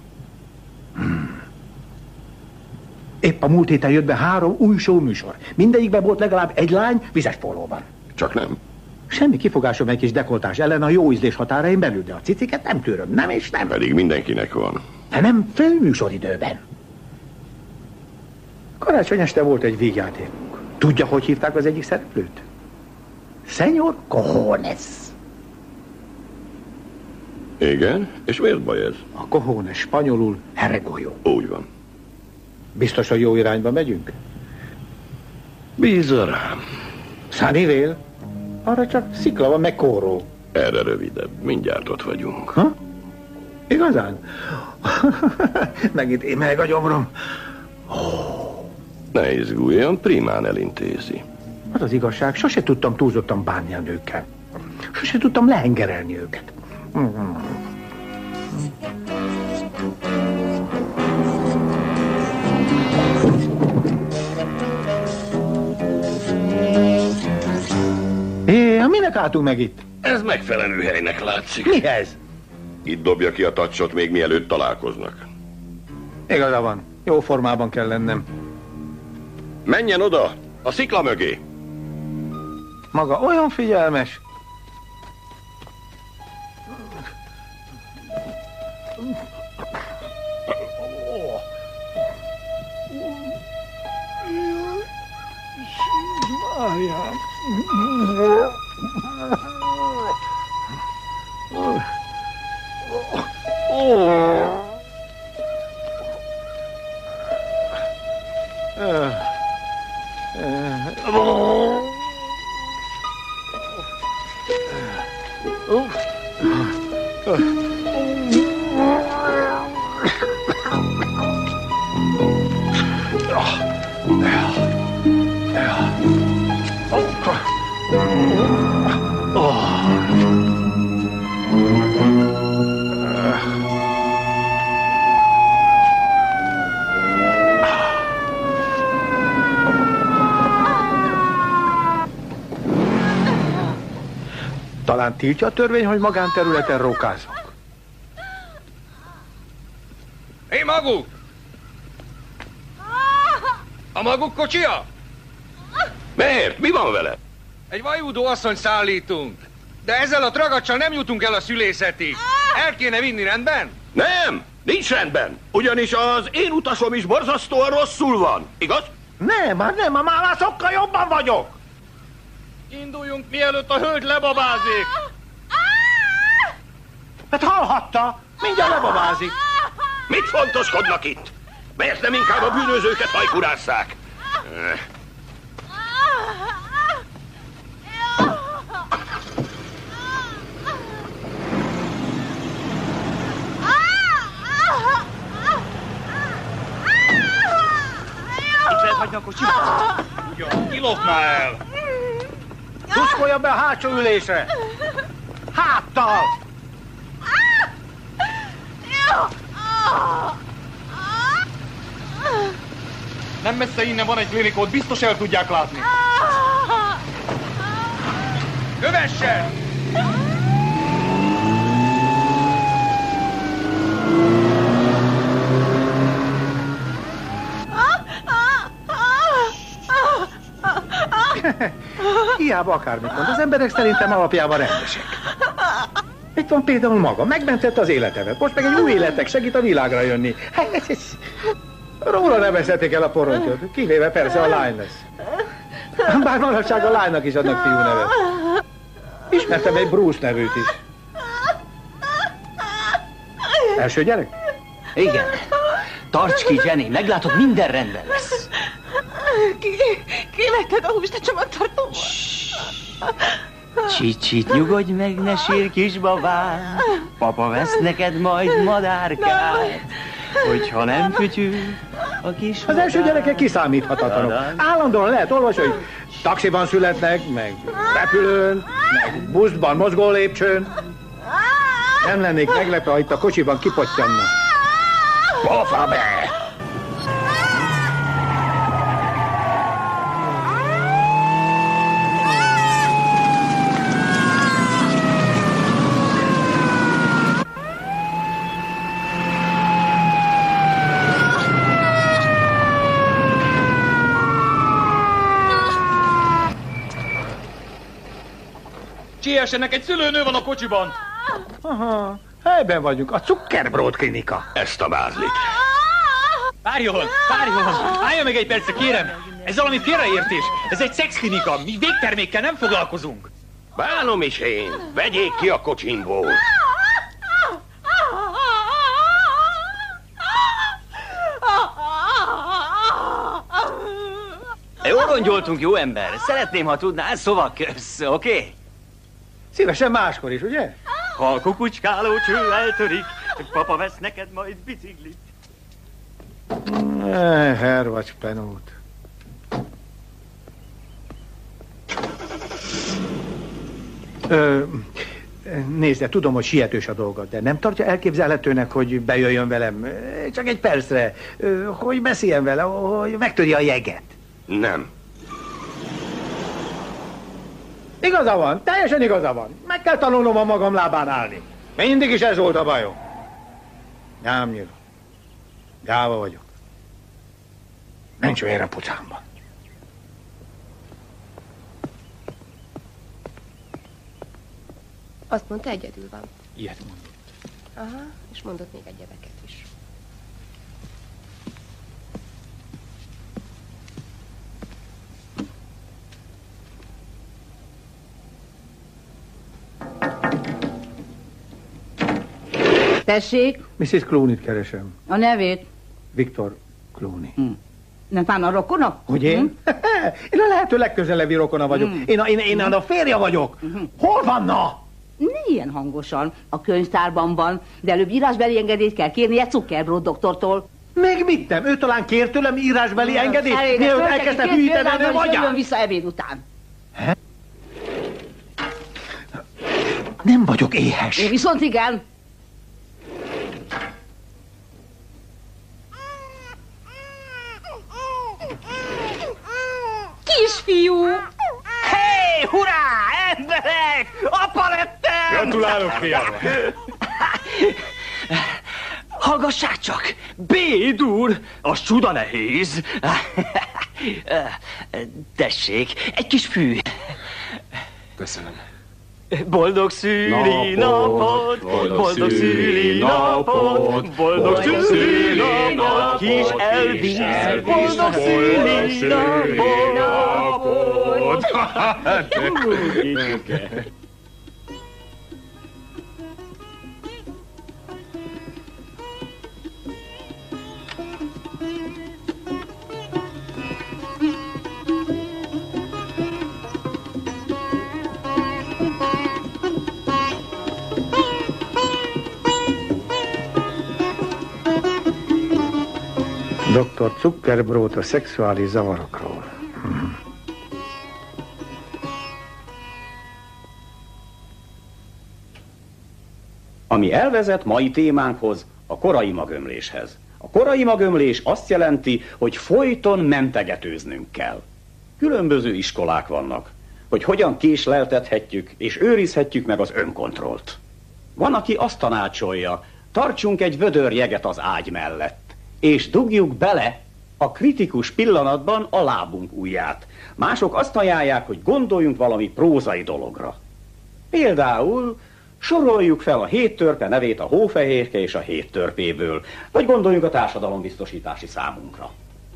Épp a múlt héten jött be 3 új show műsor. Mindegyikben volt legalább egy lány vizes pólóban. Csak nem. Semmi kifogásom egy kis dekoltás ellen a jó ízlés határain belül, de a ciciket nem tűröm, nem és nem. Pedig mindenkinek van. De nem főműsoridőben. Karácsony este volt egy vígjátékunk. Tudja, hogy hívták az egyik szereplőt? Señor Cojones. Igen? És miért baj ez? A Cojones spanyolul herregolyó. Úgy van. Biztos, hogy jó irányba megyünk? Bízza rám. Sunnyvale? Arra csak szikla van, meg kóró. Erre rövidebb. Mindjárt ott vagyunk. Ha? Igazán? Megint én meg a gyomrom. Ne izguljon, primán elintézi. Az az igazság, sose tudtam túlzottan bánni a nőkkel. Sose tudtam lehengerelni őket. Minek álltunk meg itt? Ez megfelelő helynek látszik. Mihez? Itt dobja ki a tacsot, még mielőtt találkoznak. Igaza van. Jó formában kell lennem. Menjen oda, a szikla mögé. Maga olyan figyelmes. Talán tiltja a törvény, hogy magánterületen rókázok. Hé, maguk! A maguk kocsia? Miért? Mi van vele? Egy vajúdó asszonyt szállítunk. De ezzel a tragacsal nem jutunk el a szülészetig. El kéne vinni, rendben? Nem, nincs rendben. Ugyanis az én utasom is borzasztóan rosszul van. Igaz? Nem, már sokkal jobban vagyok. Induljunk, mielőtt a hölgy lebabázik. Hát hallhatta, mindjárt lebabázik. Mit fontoskodnak itt? Miért nem inkább a bűnözőket hajkurásszák? Itt lehet hagyni a kocsit? Ugyan, kilopná el. Tuszkolja be a hátsó ülésre. Háttal. Nem messze innen van egy klinikót, biztos el tudják látni. Kövessen! Hiába akármit mond, az emberek szerintem alapjában rendesek. Itt van például maga, megmentette az életemet. Most meg egy új életek segít a világra jönni. Róla nevezhetik el a porontyot, kivéve persze a lány lesz. Bár manapság a lánynak is adnak fiú nevet. Ismertem egy Bruce nevűt is. Első gyerek? Igen. Tarts ki, Jenny, meglátod, minden rendben lesz. Kivetted a húst a csomagtartóba? Csicsit, nyugodj meg, ne sírj, kisbabám. Papa vesz neked majd madárkát. Hogyha nem fütyül a kis Az első gyerekek kiszámíthatatlanok. Állandóan lehet olvasni, hogy taxiban születnek, meg repülőn, meg buszban, mozgó lépcsőn. Nem lennék meglepve, ha itt a kocsiban kipottyanna. Pofa be! Siessenek, egy szülőnő van a kocsiban! Aha, helyben vagyunk, a Zuckerbrood klinika. Ezt a bárlit. Várjon! Álljon meg egy percre, kérem! Ez valami félreértés! Ez egy szexklinika, mi végtermékkel nem foglalkozunk! Bánom is én! Vegyék ki a kocsimból! Orongyoltunk, jó ember. Szeretném, ha tudnál, szóval kösz, oké? Szívesen máskor is, ugye? Ha a kukucskáló cső eltörik, papa vesz neked majd biciklit. Hervacs penót. Nézd, tudom, hogy sietős a dolga, de nem tartja elképzelhetőnek, hogy bejöjjön velem, csak egy percre, hogy beszéljen vele, hogy megtörje a jeget. Nem. Igaza van, teljesen igaza van. Meg kell tanulnom a magam lábán állni. Mindig is ez volt a bajom. Nem nyíl. Gyáva vagyok. Nincs vér a pucámban. Azt mondta, egyedül van. Ilyet mondott. Aha, és mondott még egyebeket is. Tessék? Mrs. Clooney-t keresem. A nevét? Viktor Clooney. Nem fán a rokona? Hogy én? Én a lehető legközelebbi rokona vagyok. Én a férje vagyok. Hol vanna? Ne ilyen hangosan. A könyvtárban van, de előbb írásbeli engedélyt kell kérnie Zuckerbrood doktortól. Meg mit nem? Ő talán kér tőlem írásbeli engedélyt? Mielőtt elkezdtem hűíteni a magyát? Jön vissza ebéd után. Nem vagyok éhes. Én viszont igen. Kisfiú! Hé, hurrá, emberek! Apa lettem! Gratulálok, fiam! Hallgassák csak! Béd úr! Az csuda nehéz! Tessék, egy kis fű. Köszönöm. Boldog szüli napot! Boldog szüli napot! Boldog szüli napot! Kis Elvis! Boldog szüli napot! Dr. Zuckerbrood a szexuális zavarokról. Ami elvezet mai témánkhoz, a korai magömléshez. A korai magömlés azt jelenti, hogy folyton mentegetőznünk kell. Különböző iskolák vannak, hogy hogyan késleltethetjük és őrizhetjük meg az önkontrollt. Van, aki azt tanácsolja, tartsunk egy vödör jeget az ágy mellett, és dugjuk bele a kritikus pillanatban a lábunk ujját. Mások azt ajánlják, hogy gondoljunk valami prózai dologra. Például Soroljuk fel a 7 törpe nevét a hófehérke és a 7 törpéből, vagy gondoljunk a társadalombiztosítási számunkra.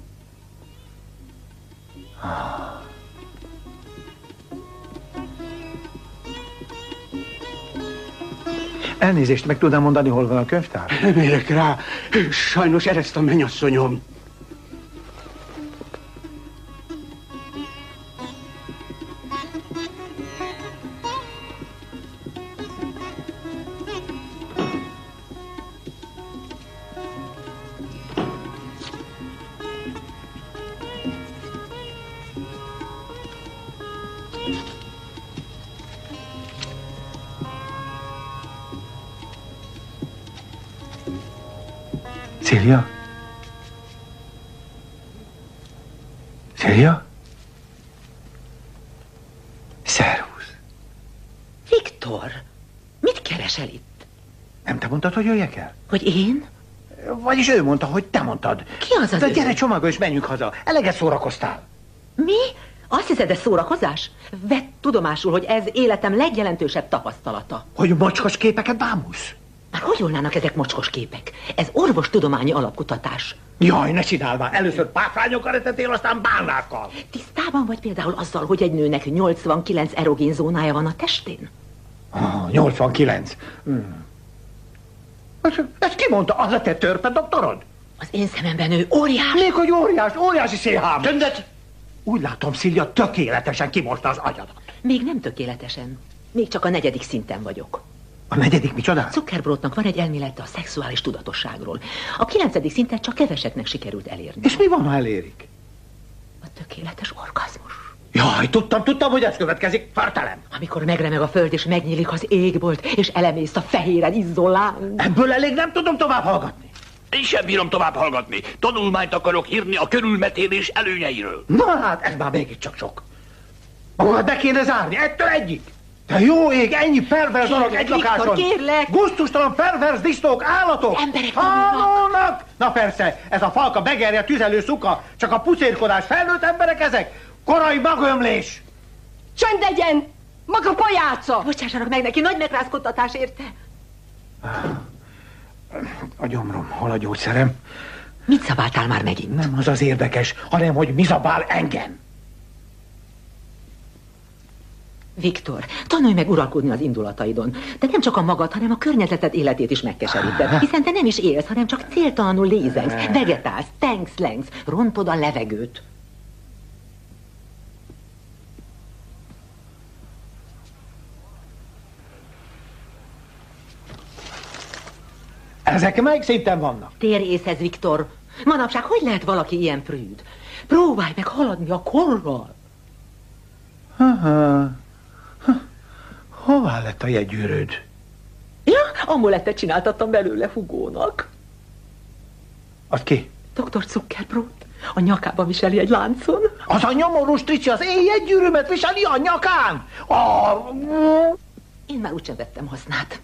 Elnézést, meg tudnám mondani, hol van a könyvtár? Nem érek rá. Sajnos ereszt a mennyasszonyom. Célia? Célia? Szervusz. Viktor, mit keresel itt? Nem te mondtad, hogy jöjjek el? Hogy én? Vagyis ő mondta, hogy te mondtad. Ki az az De ő? gyere csomagolj, és menjünk haza. Eleget szórakoztál. Mi? Azt hiszed, ez szórakozás? Vedd tudomásul, hogy ez életem legjelentősebb tapasztalata. Hogy mocskos képeket bámulsz? Már hogy volnának ezek mocskos képek? Ez orvostudományi alapkutatás. Jaj, ne csinálj már! Először páfrányokkal etetél, aztán bálnákkal. Tisztában vagy például azzal, hogy egy nőnek 89 erogén zónája van a testén? 89. Ezt ki mondta? Az a te törpe doktorod? Az én szememben ő óriás. Még hogy óriási szélhám. Csöndet! Úgy látom, Szilja tökéletesen kimosta az agyadat. Még nem tökéletesen. Még csak a 4. szinten vagyok. A 4. micsoda? Zuckerbrotnak van egy elmélete a szexuális tudatosságról. A 9. szintet csak keveseknek sikerült elérni. És mi van, ha elérik? A tökéletes orgazmus. Jaj, tudtam, hogy ez következik. Fartelem. Amikor megremeg a föld, és megnyílik az égbolt, és elemész a fehéren izzó láng. Ebből elég nem tudom tovább hallgatni. Én sem bírom tovább hallgatni. Tanulmányt akarok írni a körülmetélés előnyeiről. Na hát, ez már mégiscsak sok. Magad be kéne zárni, ettől egyik. De jó ég, ennyi perverz dolog egy lakáson. Kérlek! Gusztustalan perverz disznók, állatok! Emberek tanulnak! Na persze, ez a falka begerje tüzelő szuka, csak a pucérkodás, felnőtt emberek ezek? Korai magömlés! Csönd legyen! Maga pajáca! Bocsássanak meg neki, nagy megrázkodtatás érte. A gyomrom, hol a gyógyszerem? Mit szabáltál már megint? Nem az az érdekes, hanem hogy mi zabál engem. Viktor, tanulj meg uralkodni az indulataidon. De nem csak a magad, hanem a környezeted életét is megkeseríted. Hiszen te nem is élsz, hanem csak céltalanul lézengsz, vegetálsz, tengsz-lengsz, rontod a levegőt. Ezek melyik szinten vannak? Térj észhez, Viktor. Manapság hogy lehet valaki ilyen prűd? Próbálj meg haladni a korral. Hová lett a jegygyűrűd? Ja, amulettet csináltattam belőle Hugónak. Az ki? Dr. Zuckerbrot. A nyakában viseli egy láncon. Az a nyomorús tricsi az én jegygyűrűmet viseli a nyakán? Én már úgysem vettem hasznát.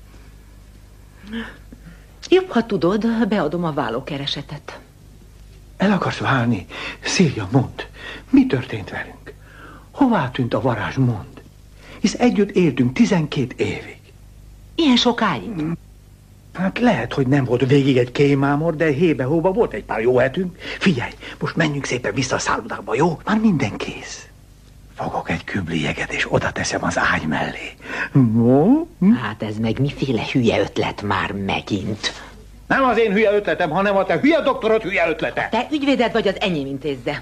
Jobb, ha tudod, beadom a vállókeresetet. El akarsz válni? Szilja, mondd, mi történt velünk? Hová tűnt a varázs, mondd? Hisz együtt éltünk 12 évig. Ilyen sokáig? Hát lehet, hogy nem volt végig egy kémámor, de hébe-hóba volt egy pár jó hetünk. Figyelj, most menjünk szépen vissza a szállodába, jó? Már minden kész. Fogok egy kübli jeget, és oda teszem az ágy mellé. No? Hát ez meg miféle hülye ötlet már megint? Nem az én hülye ötletem, hanem a te hülye doktorod hülye ötlete. Te ügyvéded vagy, az enyém intézze.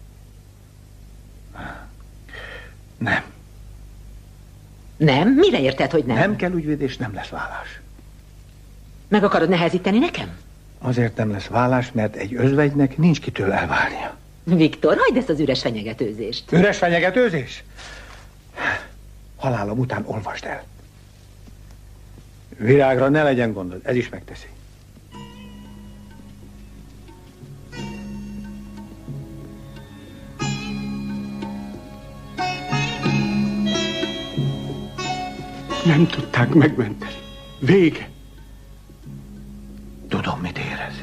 Nem. Nem? Mire érted, hogy nem? Nem kell ügyvéd, és nem lesz vállás. Meg akarod nehezíteni nekem? Azért nem lesz vállás, mert egy özvegynek nincs kitől elválnia. Viktor, hagyd ezt az üres fenyegetőzést. Üres fenyegetőzés? Halálom után olvasd el. Virágra ne legyen gondod, ez is megteszi. Nem tudták megmenteni. Vége. Tudom, mit érez.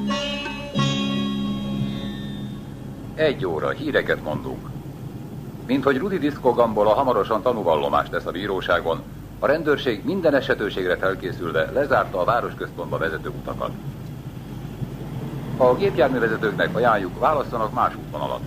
Egy óra, híreket mondunk. Minthogy Rudi Disco Gambola hamarosan tanúvallomást tesz a bíróságon, a rendőrség minden esetőségre felkészülve lezárta a városközpontba vezető utakat. A gépjárművezetőknek ajánljuk, válasszanak más útvonalat.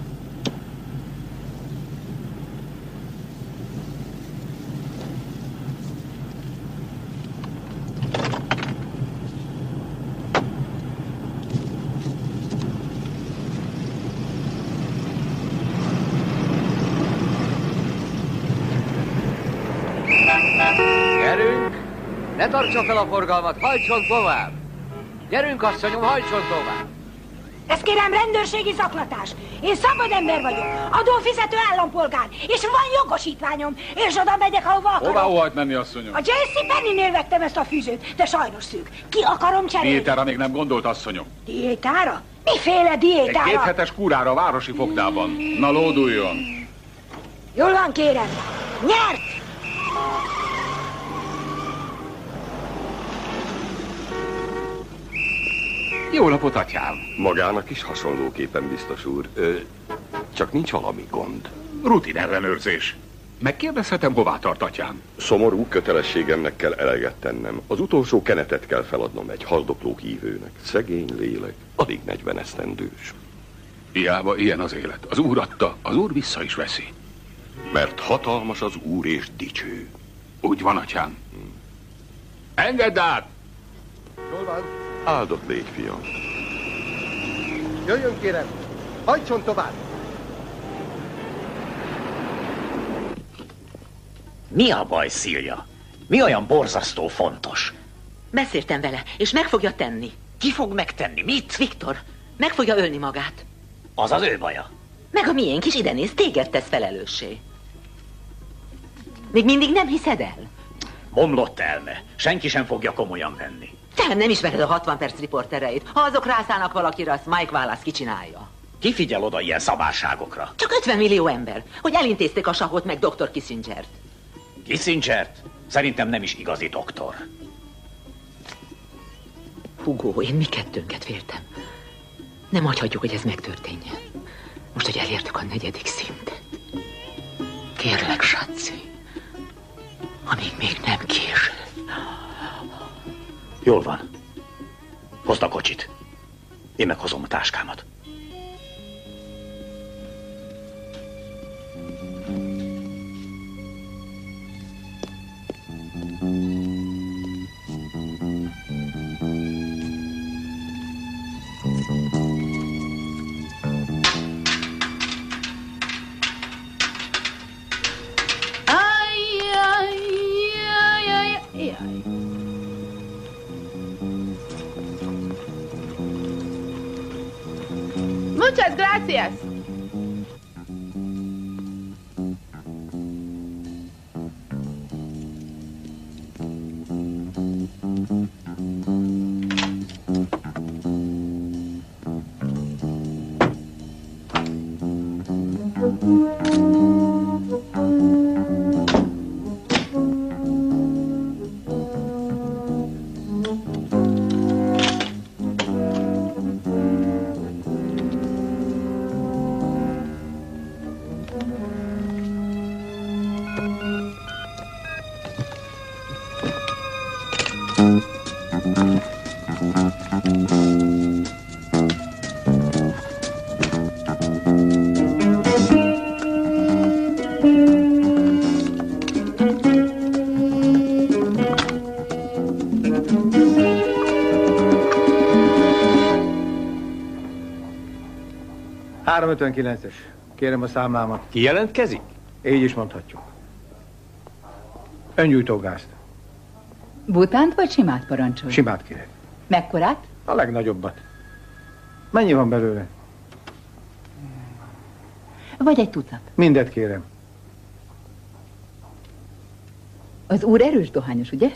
Gyerünk! Ne tartsa fel a forgalmat, hajtson tovább! Gyerünk, asszonyom, hajtson tovább! Ez kérem rendőrségi zaklatás. Én szabad ember vagyok, adófizető állampolgár, és van jogosítványom, és oda megyek, ahova akarok. Hová óhajt menni, asszonyom? A J.C. Pennynél vettem ezt a fűzőt, de sajnos szűk. Ki akarom cserélni? Diétára még nem gondolt, asszonyom. Diétára? Miféle diétára? Egy 2 hetes kúrára a városi fogdában. Na, lóduljon! Jól van, kérem. Nyert! Jó napot, atyám! Magának is hasonlóképpen, biztos úr. Csak nincs valami gond. Rutin ellenőrzés. Megkérdezhetem, hová tart, atyám? Szomorú kötelességemnek kell eleget tennem. Az utolsó kenetet kell feladnom egy haldokló hívőnek. Szegény lélek, alig 40 esztendős. Hiába ilyen az élet. Az úr adta, az úr vissza is veszi. Mert hatalmas az úr és dicső. Úgy van, atyám. Engedd át! Jól van. Áldott légy, fiam. Jöjjön, kérem. Hajtson tovább. Mi a baj, Szilja? Mi olyan borzasztó fontos? Beszéltem vele, és meg fogja tenni. Ki fog megtenni? Mit? Viktor, meg fogja ölni magát. Az az ő baja. Meg a miénk is, ide néz, téged tesz felelőssé. Még mindig nem hiszed el? Bomlott elme. Senki sem fogja komolyan venni. Te nem ismered a 60 perc riportereit. Ha azok rászállnak valakire, azt Mike Wallace kicsinálja. Ki figyel oda ilyen szabárságokra? Csak 50 millió ember, hogy elintézték a sahot meg Dr. Kissingert. Kissingert? Szerintem nem is igazi doktor. Hugo, én mi kettőnket féltem. Nem hagyhatjuk, hogy ez megtörténjen. Most, hogy elértük a 4. szintet. Kérlek, Sanci, amíg még nem késő. Jól van. Hozd a kocsit. Én meghozom a táskámat. Muchas gracias. ...359-es. Kérem a számlámat. Ki jelentkezik? Így is mondhatjuk. Öngyújtógázt. Butánt vagy simát parancsol? Simát kérek. Mekkorát? A legnagyobbat. Mennyi van belőle? Vagy egy tucat? Mindet kérem. Az úr erős dohányos, ugye?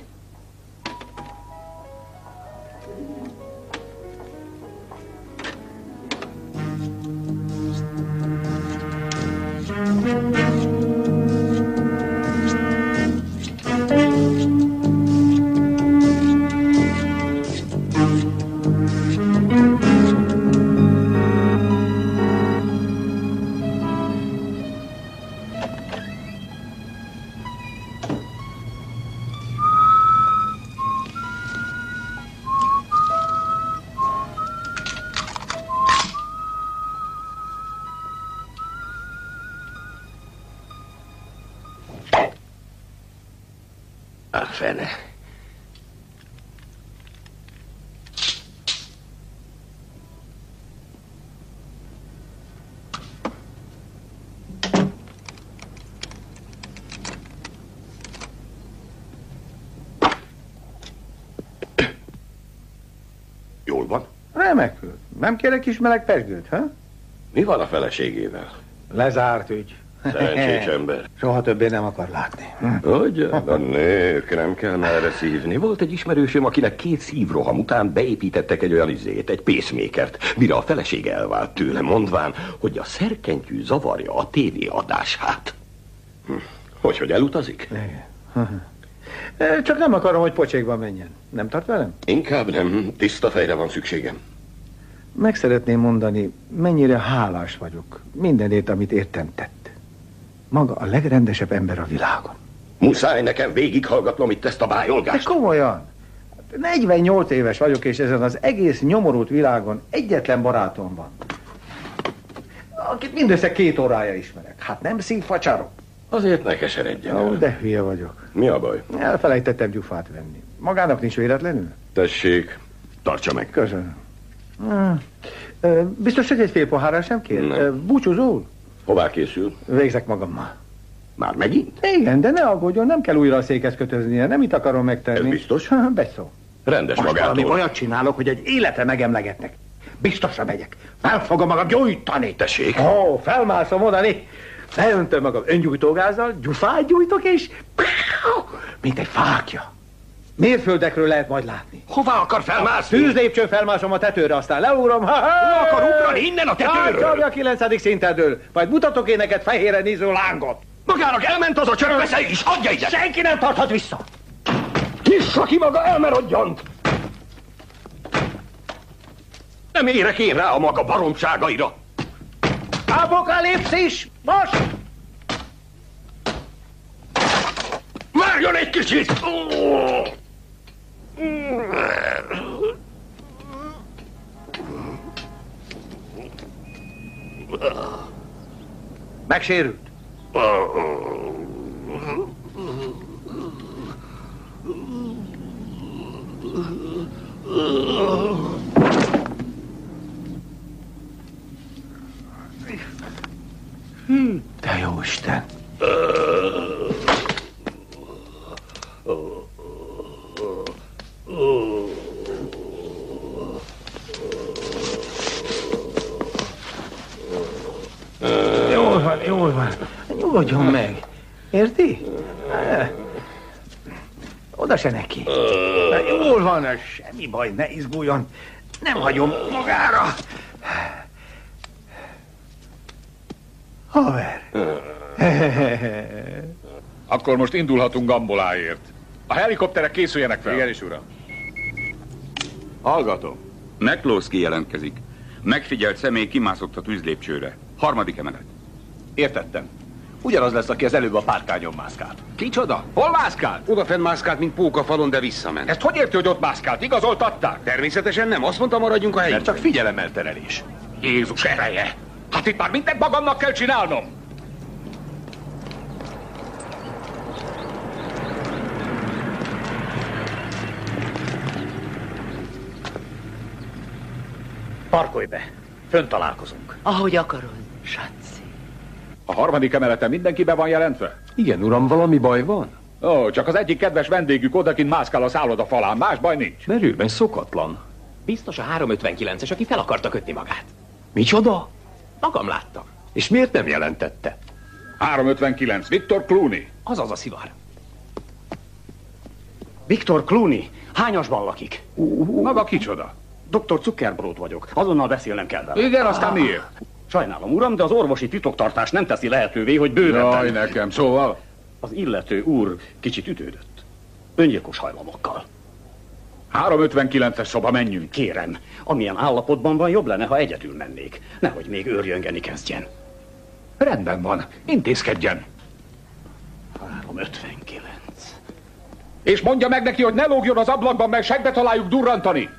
Jól van? Remekül. Nem kérek kis meleg pezsgőt, ha? Mi van a feleségével? Lezárt ügy. Szerencsés ember. Soha többé nem akar látni. Hogy? A nők nem kell merre szívni. Volt egy ismerősöm, akinek 2 szívroham után beépítettek egy olyan egy pacemakert, mire a felesége elvált tőle, mondván, hogy a szerkentyű zavarja a tévéadását. Hogy elutazik? Igen. Csak nem akarom, hogy pocsékba menjen. Nem tart velem? Inkább nem. Tiszta fejre van szükségem. Meg szeretném mondani, mennyire hálás vagyok mindenért, amit értem tett. Maga a legrendesebb ember a világon. Muszáj nekem végighallgatnom itt ezt a bájolgást. De komolyan. 48 éves vagyok, és ezen az egész nyomorult világon egyetlen barátom van. Akit mindössze 2 órája ismerek. Hát nem szívfacsarok. Azért ne keseredjen el. De hülye vagyok. Mi a baj? Elfelejtettem gyufát venni. Magának nincs véletlenül? Tessék, tartsa meg. Köszönöm. Biztos, hogy egy fél pohárral sem kér? Búcsúzol? Hová készül? Végzek magammal. Már megint? Igen, de ne aggódjon, nem kell újra a székhez kötöznie. Nem itt akarom megtenni. Ez biztos? Beszól. Rendes most magától. Valami olyat csinálok, hogy egy életre megemlegetnek. Biztosra megyek. Fel fogom magam gyújtani. Tessék. Felmászom odani. Leöntöm magam öngyújtógázzal, gyufát gyújtok, és mint egy fákja. Mérföldekről lehet majd látni. Hová akar felmászni? Tűzlépcsőn felmászom a tetőre, aztán leugrom. Hova akar ugrani innen a tetőről? Csapja a 9. szintedől. Majd mutatok én neked fehéren íző lángot. Magának elment az a csörövesze is. Adja ide! Senki nem tarthat vissza. Nyissa ki maga, elmerodjant! Nem érek én rá a maga baromságaira. Apokalipszis! Most! Várjon egy kicsit! Megsérült. Te jó Isten! Jól van. Nyugodjon meg. Érti? Oda se neki. Jól van, semmi baj, ne izguljon. Nem hagyom magára. Haver. Akkor most indulhatunk Gamboláért. A helikopterek készüljenek fel. Igenis, uram. Hallgatom. McCloskey jelentkezik. Megfigyelt személy kimászott a tűzlépcsőre. 3. emelet. Értettem. Ugyanaz lesz, aki az előbb a párkányon mászkált. Kicsoda? Hol mászkált? Odafenn mászkált, mint póka falon, de visszament. Ezt hogy érti, hogy ott mászkált? Igazoltatták? Természetesen nem. Azt mondta, maradjunk a helyünkön. Mert csak figyelemelterelés. Jézus ereje! Hát itt már mindent magamnak kell csinálnom! Parkolj be. Fönt találkozunk. Ahogy akarod, Saci. A 3. emeleten mindenki be van jelentve? Igen, uram, valami baj van? Ó, csak az egyik kedves vendégük odakint mászkál a szálloda falán, más baj nincs. Merőben szokatlan. Biztos a 359-es, aki fel akarta kötni magát. Micsoda? Magam láttam. És miért nem jelentette? 359, Victor Clooney. Az a szivár. Victor Clooney, hányasban lakik? Maga kicsoda? Dr. Zuckerbrot vagyok. Azonnal beszélnem kell vele. Igen, aztán miért? Sajnálom, uram, de az orvosi titoktartás nem teszi lehetővé, hogy bővebben... Jaj, nekem, szóval? Az illető úr kicsit ütődött. Öngyilkos hajlamokkal. 359-es szoba, menjünk. Kérem, amilyen állapotban van, jobb lenne, ha egyedül mennék. Nehogy még őrjöngeni kezdjen. Rendben van, intézkedjen. 359. És mondja meg neki, hogy ne lógjon az ablakban, mert segbe találjuk durrantani.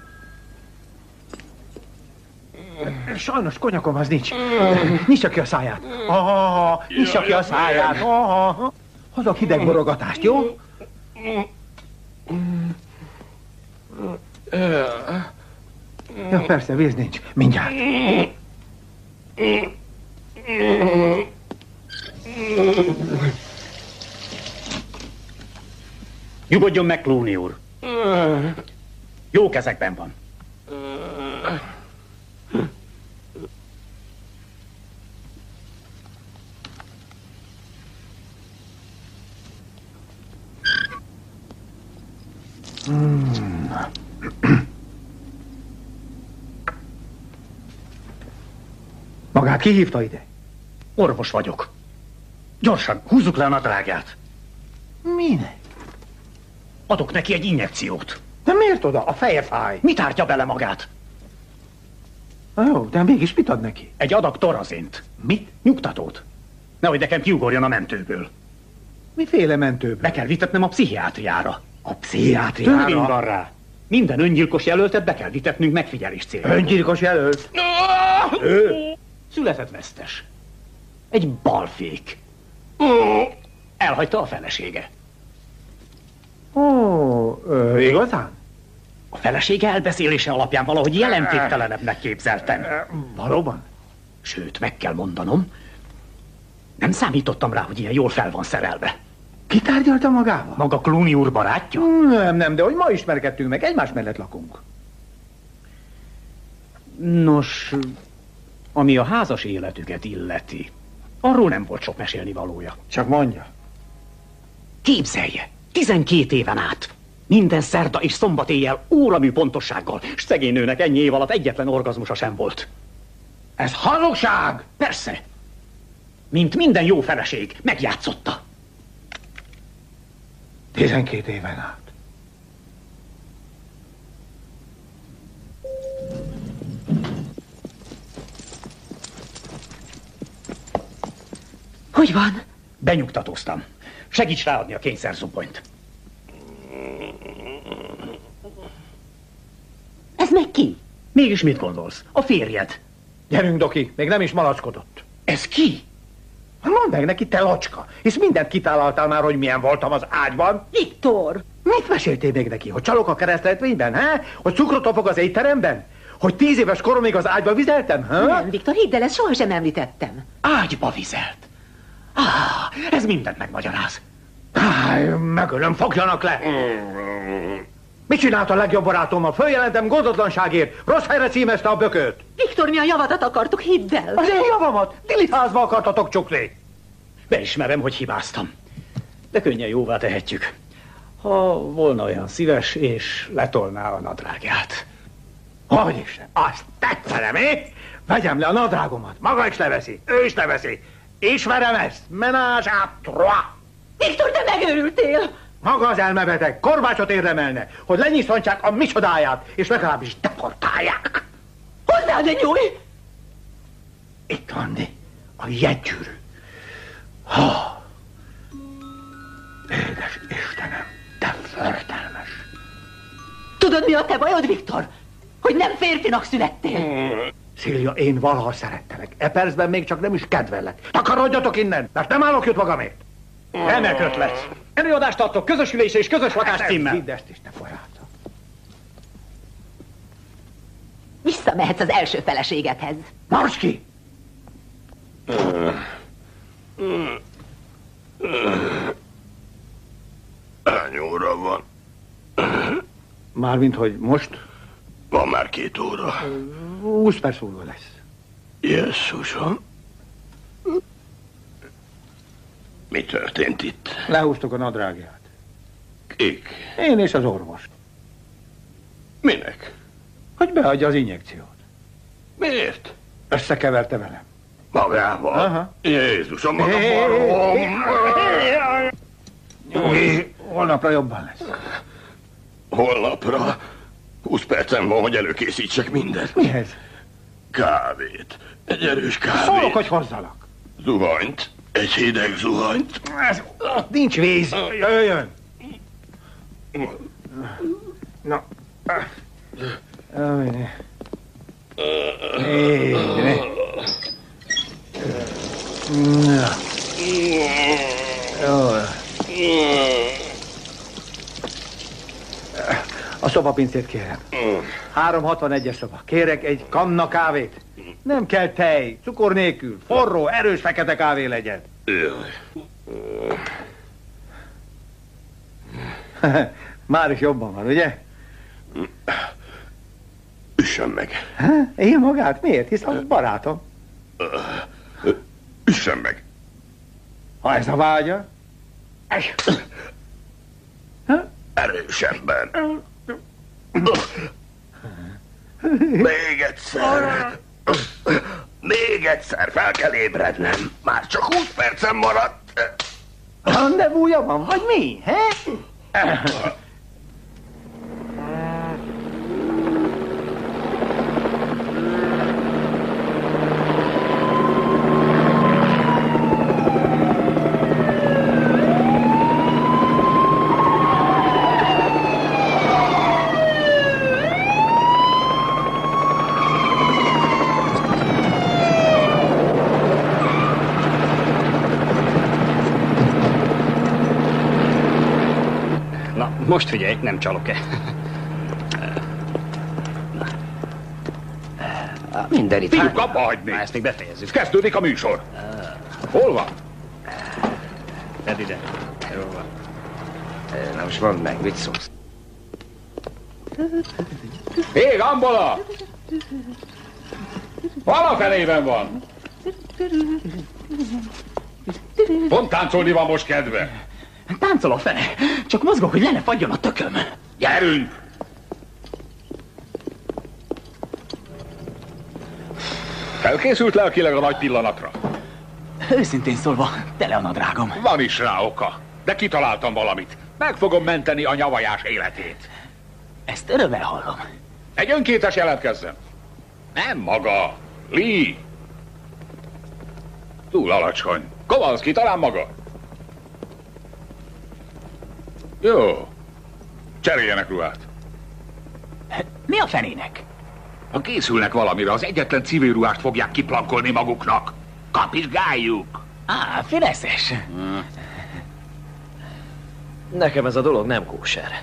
Sajnos konyakom az nincs. Nyissa ki a száját. Nyissa ki a száját. Hozok hideg borogatást, jó? Ja, persze, víz nincs. Mindjárt. Nyugodjon meg, Clooney úr. Jó kezekben van. Magát ki hívta ide? Orvos vagyok. Gyorsan, húzzuk le a nadrágját. Minek? Adok neki egy injekciót. De miért oda? A feje fáj. Mi tártja bele magát? Jó, de mégis mit ad neki? Egy adag torazint. Mit? Nyugtatót. Nehogy nekem kiugorjon a mentőből. Miféle mentőből? Be kell vitetnem a pszichiátriára. A pszichiátriára? Törvény van rá. Minden öngyilkos jelöltet be kell vitetnünk megfigyelés céljából. Öngyilkos jelölt? Ő született vesztes. Egy balfék. Elhagyta a felesége. Igazán? A felesége elbeszélése alapján valahogy jelentéktelenebbnek képzeltem. Valóban? Sőt, meg kell mondanom, nem számítottam rá, hogy ilyen jól fel van szerelve. Ki tárgyalta magával? Maga Clooney úr barátja? Nem, de hogy ma ismerkedtünk meg, egymás mellett lakunk. Nos, ami a házas életüket illeti, arról nem volt sok mesélni valója. Csak mondja. Képzelje, 12 éven át. Minden szerda és szombat éjjel óramű pontossággal, s szegény nőnek ennyi év alatt egyetlen orgazmusa sem volt. Ez hazugság! Persze. Mint minden jó feleség, megjátszotta. 12 éven át. Hogy van? Benyugtatóztam. Segíts ráadni a kényszerzubbonyt. Ez meg ki? Mégis mit gondolsz? A férjed. Gyerünk, Doki, még nem is malackodott. Ez ki? Mondd meg neki, te lacska, hisz mindent kitálaltál már, hogy milyen voltam az ágyban. Viktor! Mit meséltél még neki? Hogy csalok a keresztletvényben, he? Hogy cukrot topog az étteremben? Hogy 10 éves koromig az ágyba vizeltem, he? Nem, Viktor, hidd el, ezt sohasem említettem. Ágyba vizelt. Ez mindent megmagyaráz. Megölöm, fogjanak le! Mit csinált a legjobb barátommal? Följelentem gondotlanságért. Rossz helyre címezte a bököt. Viktor, mi a javadat akartuk, hidd el. Az én javamat? Diliházba akartatok csukni. Beismerem, hogy hibáztam. De könnyen jóvá tehetjük. Ha volna olyan szíves, és letolná a nadrágját. Hogyis, azt tetszenem, Vegyem le a nadrágomat. Maga is leveszi, ő is leveszi. Ismerem ezt. Menage à trois. Viktor, te megőrültél. Maga az elmebeteg, korbácsot érdemelne, hogy lenyisztantsák a micsodáját, és legalábbis deportálják. Hozzá, ne nyújj! Itt van, a jegygyűrű. Édes Istenem, te förtelmes. Tudod, mi a te bajod, Viktor? Hogy nem férfinak születtél. Szilja, én valaha szerettelek. E percben még csak nem is kedvellek. Takarodjatok innen, mert nem állok jut magamért. Remek ötlet. Előadást tartok közösülés és közös lakás címmel. Hidd ezt is, te folyáta. Visszamehetsz az első feleségedhez. Marss ki! Hány óra van? Mármint, hogy most? Van már 2 óra. 20 perc múlva lesz. Jesszusom. Mi történt itt? Lehúztuk a nadrágját. Kik? Én és az orvos. Minek? Hogy beadja az injekciót. Miért? Összekeverte velem. Magával? Aha. Jézusom, maga barom! Holnapra jobban lesz. Holnapra? 20 percem van, hogy előkészítsek mindent. Mihez? Kávét. Egy erős kávét. Szólok, hogy hozzanak. Zuhanyt. Egy hideg zuhanyt. Ott nincs víz. Jöjjön. Na. A szobapincét kérem. 361-es szoba. Kérek egy kanna kávét. Nem kell tej, cukor nélkül. Forró, erős fekete kávé legyen. Már is jobban van, ugye? Üssön meg. Én magát? Miért? Hiszen barátom. Üssön meg. Ha ez a vágya. Erősebben. Még egyszer. Még egyszer fel kell ébrednem. Már csak 20 percem maradt. Rendezvúja van, vagy mi? He? Most figyelj, nem csalok-e. Minden itt. Fiúk, abba hagyni. Ezt még befejezzük. Kezdődik a műsor. Hol van? Tedd ide. Jó van. Na most mondd meg, mit szólsz? Hé, Gambola! Hol a felében van? Pont táncolni van most kedve. Táncol a fene, csak mozgok, hogy le ne fagyjon a tököm. Gyerünk! Felkészült lelkileg a nagy pillanatra? Őszintén szólva, tele a nadrágom. Van is rá oka, de kitaláltam valamit. Meg fogom menteni a nyavajás életét. Ezt örömmel hallom. Egy önkéntes jelentkezzen. Nem maga, Lee. Túl alacsony. Kowalski, talán maga. Jó. Cseréljenek ruhát. Mi a fenének? Ha készülnek valamire, az egyetlen civil ruhást fogják kiplankolni maguknak. Kapizsgáljuk. Fideszes. Nekem ez a dolog nem kóser.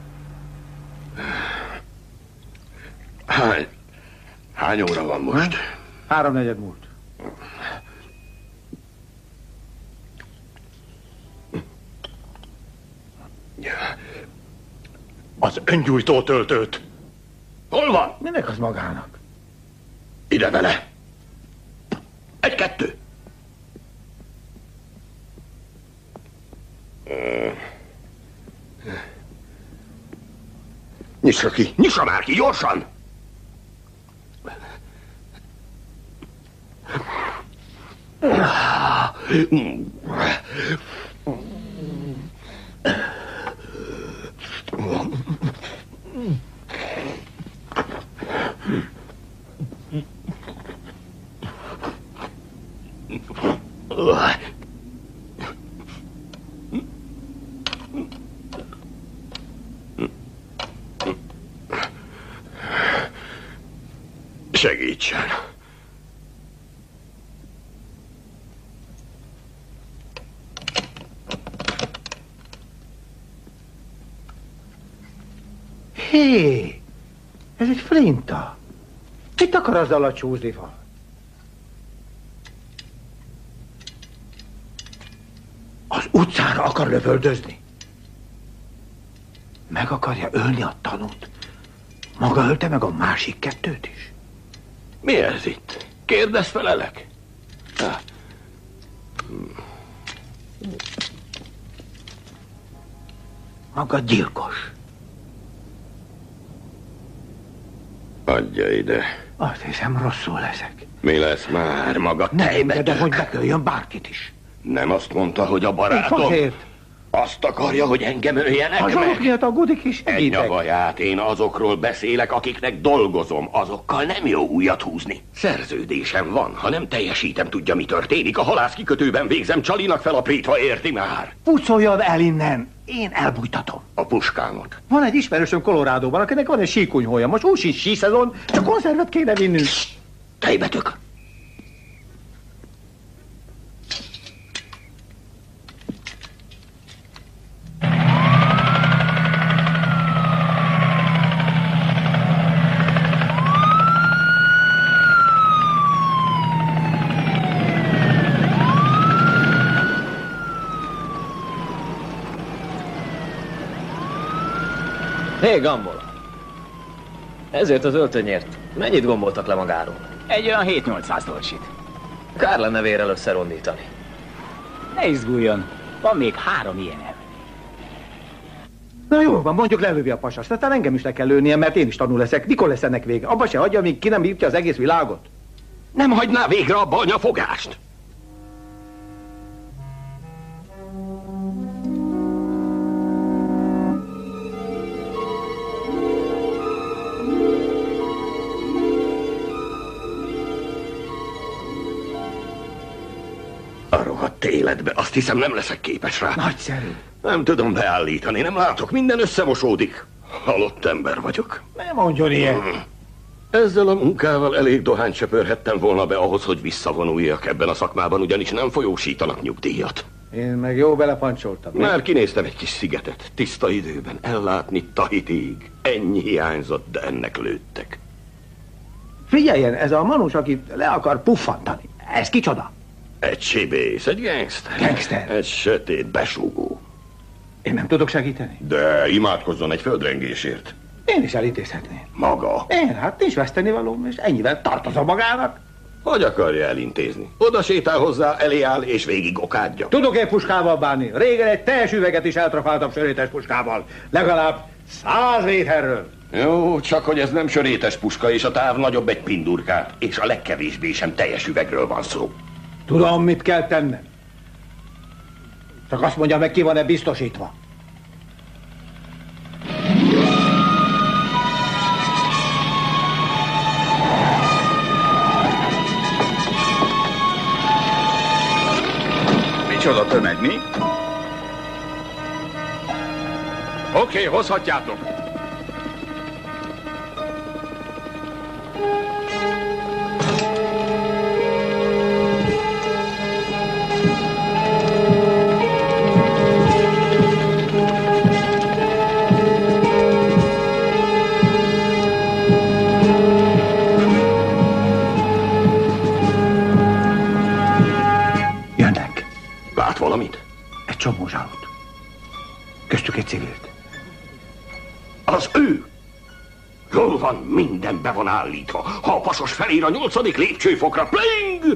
Hány óra van most? 3:4 múlt. Az öngyújtó töltőt. Hol van? Minek az magának? Ide vele. 1-2. Nyissa ki! Nyissa már ki, gyorsan! Segítsen. Hé, ez egy flinta. Mit akar azzal a csúzival? Az utcára akar lövöldözni. Meg akarja ölni a tanút. Maga ölte meg a másik kettőt is. Mi ez itt? Kérdezz felelek. Maga gyilkos. Adja ide. Azt hiszem, rosszul leszek. Mi lesz már, maga Ne tejbetű? engedem, hogy beköljön bárkit is. Nem azt mondta, hogy a barátom... Fakért. Azt akarja, hogy engem öljenek Azok meg? miatt aggódik is Egy segítek. nyavaját, én azokról beszélek, akiknek dolgozom. Azokkal nem jó újat húzni. Szerződésem van, ha nem teljesítem, tudja, mi történik. A halászkikötőben végzem, csalinak feláprítva, érti már? Pucoljon el innen, én elbújtatom. A puskámat. Van egy ismerősöm Colorádóban, akinek van egy síkunyhója. Most úgy sincs síszezon, csak konzervet kéne vinnünk. Tejbetök! Hé, Gambola! Ezért az öltönyért mennyit gomboltak le magáról? Egy olyan 7-800 dolcsit. Kár lenne vérrel összerondítani. Ne izguljon, van még 3 ilyenem. Na jó van, mondjuk lelövi a pasast, aztán engem is le kell lőnie, mert én is tanul leszek. Mikor lesz ennek vége? Abba se hagyja, míg ki nem írtja az egész világot? Nem hagyná végre abba a nyafogást? A rohadt életbe, azt hiszem nem leszek képes rá. Nagyszerű. Nem tudom beállítani, nem látok, minden összemosódik. Halott ember vagyok. Ne mondjon ilyen. Ezzel a munkával elég dohányt söpörhettem volna be ahhoz, hogy visszavonuljak ebben a szakmában, ugyanis nem folyósítanak nyugdíjat. Én meg jó belepancsoltam. Már kinéztem egy kis szigetet, tiszta időben, ellátni Tahitig. Ennyi hiányzott, de ennek lőttek. Figyeljen, ez a manus, akit le akar puffantani. Ez kicsoda? Egy sibész, egy gangster. Gangster? Egy sötét besúgó. Én nem tudok segíteni? De imádkozzon egy földrengésért. Én is elintézhetném. Maga? Én, hát nincs vesztenivalóm, és ennyivel tartozom magának. Hogy akarja elintézni? Oda sétál hozzá, elé áll, és végig okádja. Tudok én puskával bánni. Régen egy teljes üveget is eltrafáltam sörétes puskával. Legalább 100 literről. Jó, csak hogy ez nem sörétes puska, és a táv nagyobb egy pindurkát, és a legkevésbé sem teljes üvegről van szó. Tudom, mit kell tennem. Csak azt mondja meg, ki van-e biztosítva. Micsoda tömeg, mi? Oké, hozhatjátok. Lát valamit? Egy csomó zsarút. Köztük egy civilt. Az ő! Jól van, minden be van állítva. Ha a pasos felér a 8. lépcsőfokra, pling!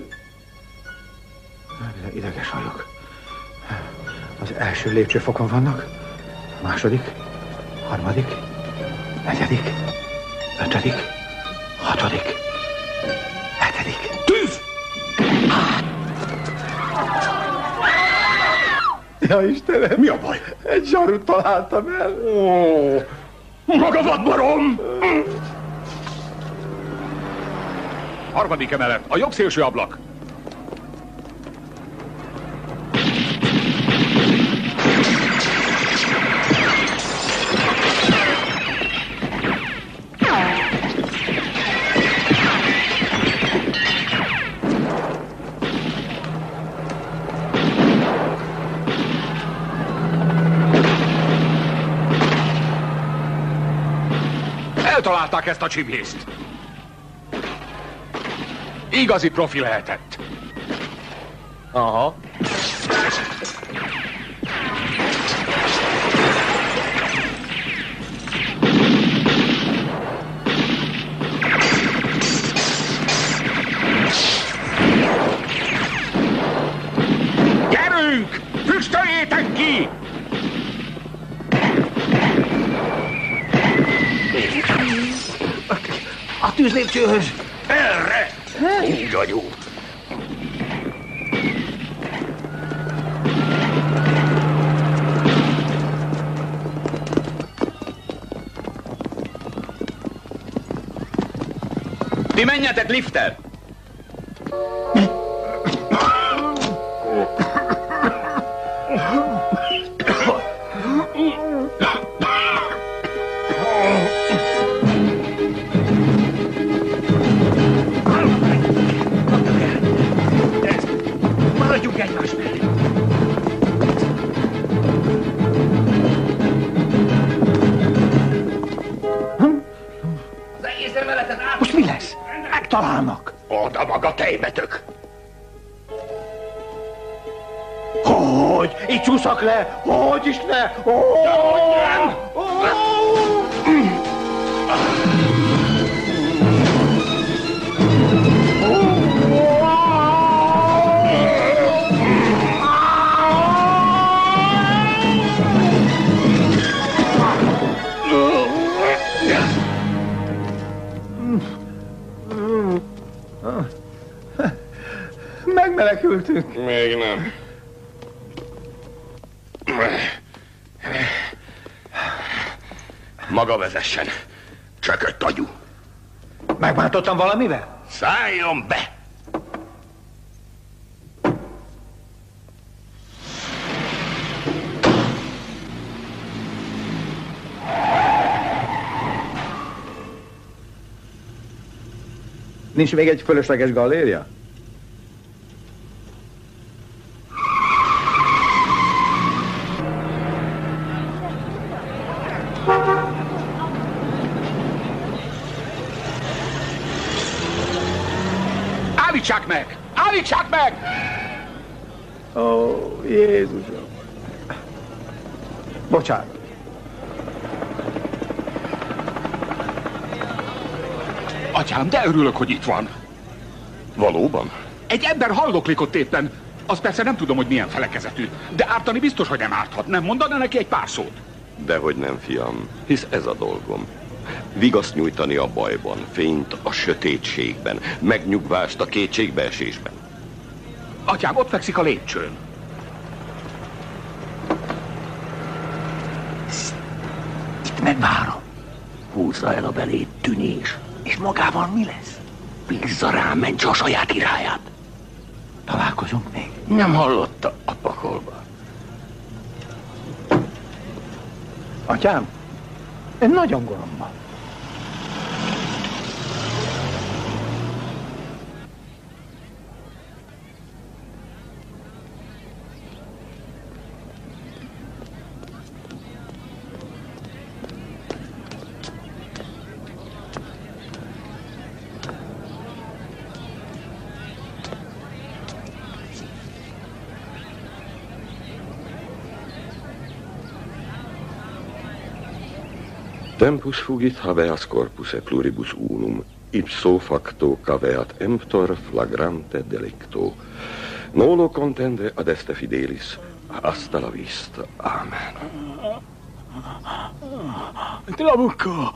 Ideges vagyok. Az első lépcsőfokon vannak. A második, harmadik, negyedik, 5., 6., 7. Tűz! Ja, Istenem! Mi a baj? Egy zsarút találtam el. Ó, maga vadbarom! Harmadik emelet, a jobb szélső ablak. Eltalálták ezt a csibészt. Igazi profi lehetett. Aha. Gyerünk! Füstöljétek ki! A tűzlépcsőhöz! Erre! Úgy agyú! Ti menjetek liftel! Maradjunk egymás mellé! Az egész emeletet át... Most mi lesz? Megtalálnak! Oda maga tejbetök! Hogy? Így csúszak le? Hogy is ne? Dehogy nem! Beleküldtünk? Még nem. Maga vezessen. Csökött agyú. Megbántottam valamivel? Szálljon be! Nincs még egy fölösleges galléria? Állítsák meg! Állítsák meg! Ó, Jézusom. Bocsánat. Atyám, de örülök, hogy itt van. Valóban? Egy ember haldoklik ott éppen. Azt persze nem tudom, hogy milyen felekezetű, de ártani biztos, hogy nem árthat. Nem mondaná neki egy pár szót? Dehogy nem, fiam, hisz ez a dolgom. Vigaszt nyújtani a bajban, fényt a sötétségben, megnyugvást a kétségbeesésben. Atyám, ott fekszik a lépcsőn. Itt megvárom. Húzza el a belét tűnés. És magával mi lesz? Bízza rám, mentse a saját királyát. Találkozunk még? Nem hallotta a pakolba. Atyám, én nagyon goromban. Tempus fugit habeas corpus e pluribus unum, ipso facto caveat emptor flagrante delicto. Nolo contende ad este fidelis, hasta la vista. Amen. Trabucco!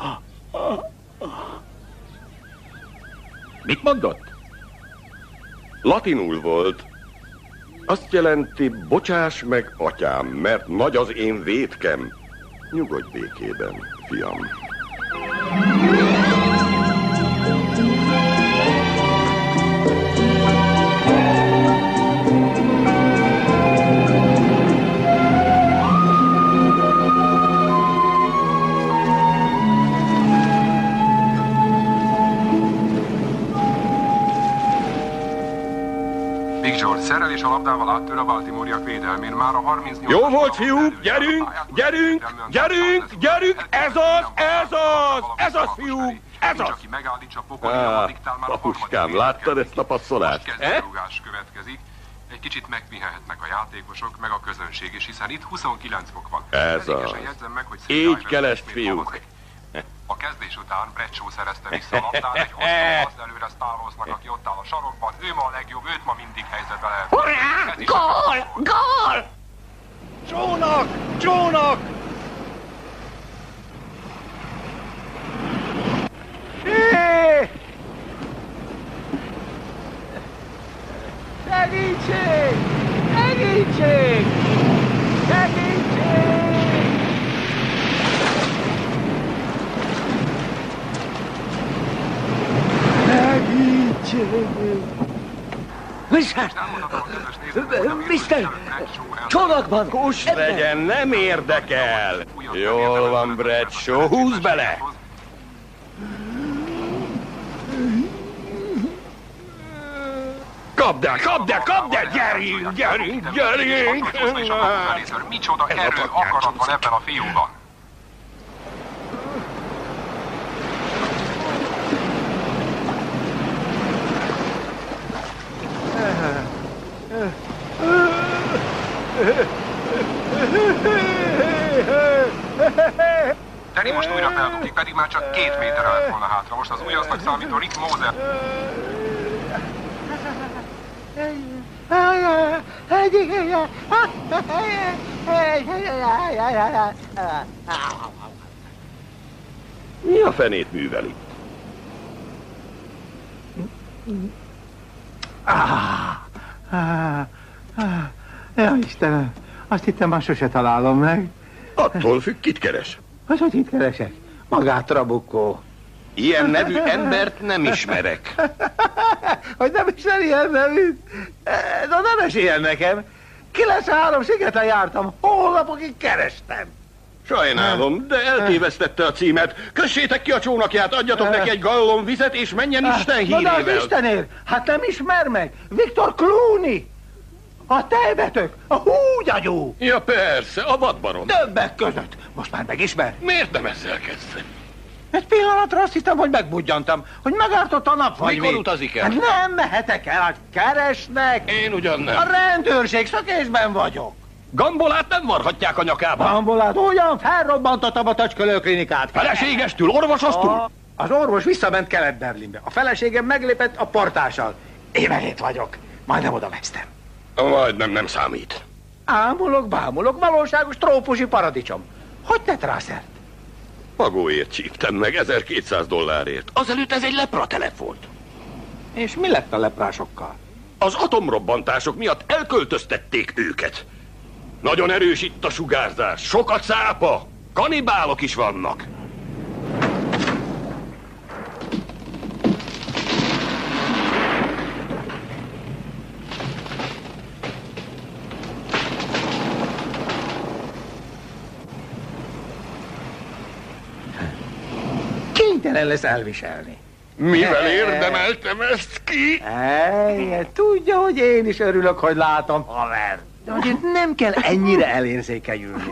Mit mondott? Latinul volt. Azt jelenti, bocsáss meg, atyám, mert nagy az én vétkem. Nyugodj békében, fiam. Big George, szerelés a labdával áttör a Baltimore-iak védelmén. Már a 38... Jó volt, fiúk! Gyerünk! Gyerünk! Gyerünk! Gyerünk! Ez az! Ez az! Ez az, fiúk! Ez az! Papuskám, láttad ezt a passzolást? Kezdőrúgás következik. Egy kicsit megpihenhetnek a játékosok, meg a közönség is, hiszen itt 29 fok van. Ez az. Így kell ezt, fiúk. A kezdés után Bradshaw szerezte vissza a labdát, egy hosszú passz előre Starlosnak, aki ott áll a sarokban. Ő ma a legjobb, őt ma mindig helyzetbe lehet. Hurrá! Gól! Gól! Csónak! Csónak! Segítség! Segítség! Segítség! Mister! Csónakban! Kus legyen, nem érdekel! Jól van, Bradshaw, húzz bele! Kapd el, kapd el, kapd el! Gyerünk, gyerünk, gyerünk! Micsoda erő, akarat van ebben a fiúban! Terry most újra feldugik, pedig már csak 2 méterre lett volna hátra. Most az újasznak számító Rick Moser. Mi a fenét műveli? Ja, Istenem, azt hittem már sose találom meg. Attól függ, kit keres. Hogy itt keresek? Magát Trabukkó. Ilyen nevű embert nem ismerek. Hogy nem ismer ilyen nevűt? De nem esélyen nekem. 93 szigeten jártam, hónapokig kerestem. Sajnálom, de eltévesztette a címet. Kössétek ki a csónakját, adjatok neki egy gallon vizet, és menjen Isten hírével. De az Istenért, hát nem ismer meg. Viktor Clooney. A tejbetök, a húgyagyú. Ja persze, a vadbarom. Többek között. Most már megismer? Miért nem ezzel kezdsz? Egy pillanatra azt hittem, hogy megbudjantam, hogy megártott a nap, vagy Mikor utazik el? Hát nem mehetek el, hát keresnek. Én ugyan nem. A rendőrség szökésben vagyok. Gambolát nem varhatják a nyakába. Gambolát ugyan felrobbantottam a Tacskölőklinikát. Feleségestül, orvosoztul? Az orvos visszament Kelet-Berlinbe. A feleségem meglépett a portással. Évelét vagyok. Majdnem oda vesztem. Majdnem nem számít. Bámulok, valóságos trópusi paradicsom. Hogy tett rá szert? Magóért csíptem meg, $1200. Azelőtt ez egy lepratelep volt. És mi lett a leprásokkal? Az atomrobbantások miatt elköltöztették őket. Nagyon erős itt a sugárzás, sok a cápa, kanibálok is vannak. Kénytelen lesz elviselni. Mivel érdemeltem ezt ki? Tudja, hogy én is örülök, hogy látom, haver. De azért nem kell ennyire elérzékenyülni.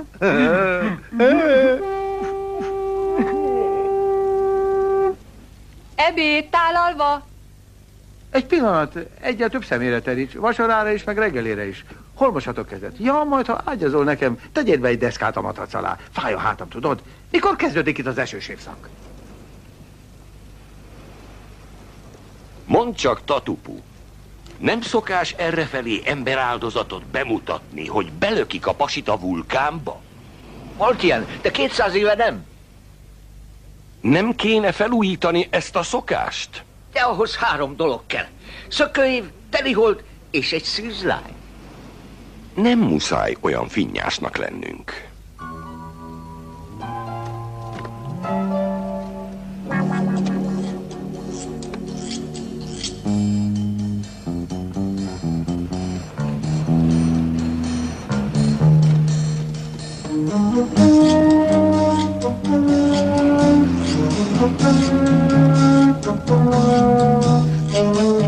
Ebéd, tálalva. Egy pillanat, egyel több személyre teríts, vacsorára is, meg reggelére is. Hol mosatok kezet? Ja, majd ha ágyazol nekem, tegyél be egy deszkát a matrac alá. Fáj a hátam, tudod? Mikor kezdődik itt az esős évszak? Mondd csak, Tatupu, nem szokás errefelé emberáldozatot bemutatni, hogy belökik a pasit a vulkánba? Volt ilyen, de 200 éve nem. Nem kéne felújítani ezt a szokást? De ahhoz 3 dolog kell. Szökőév, telihold és egy szűzlány. Nem muszáj olyan finnyásnak lennünk. Thank you.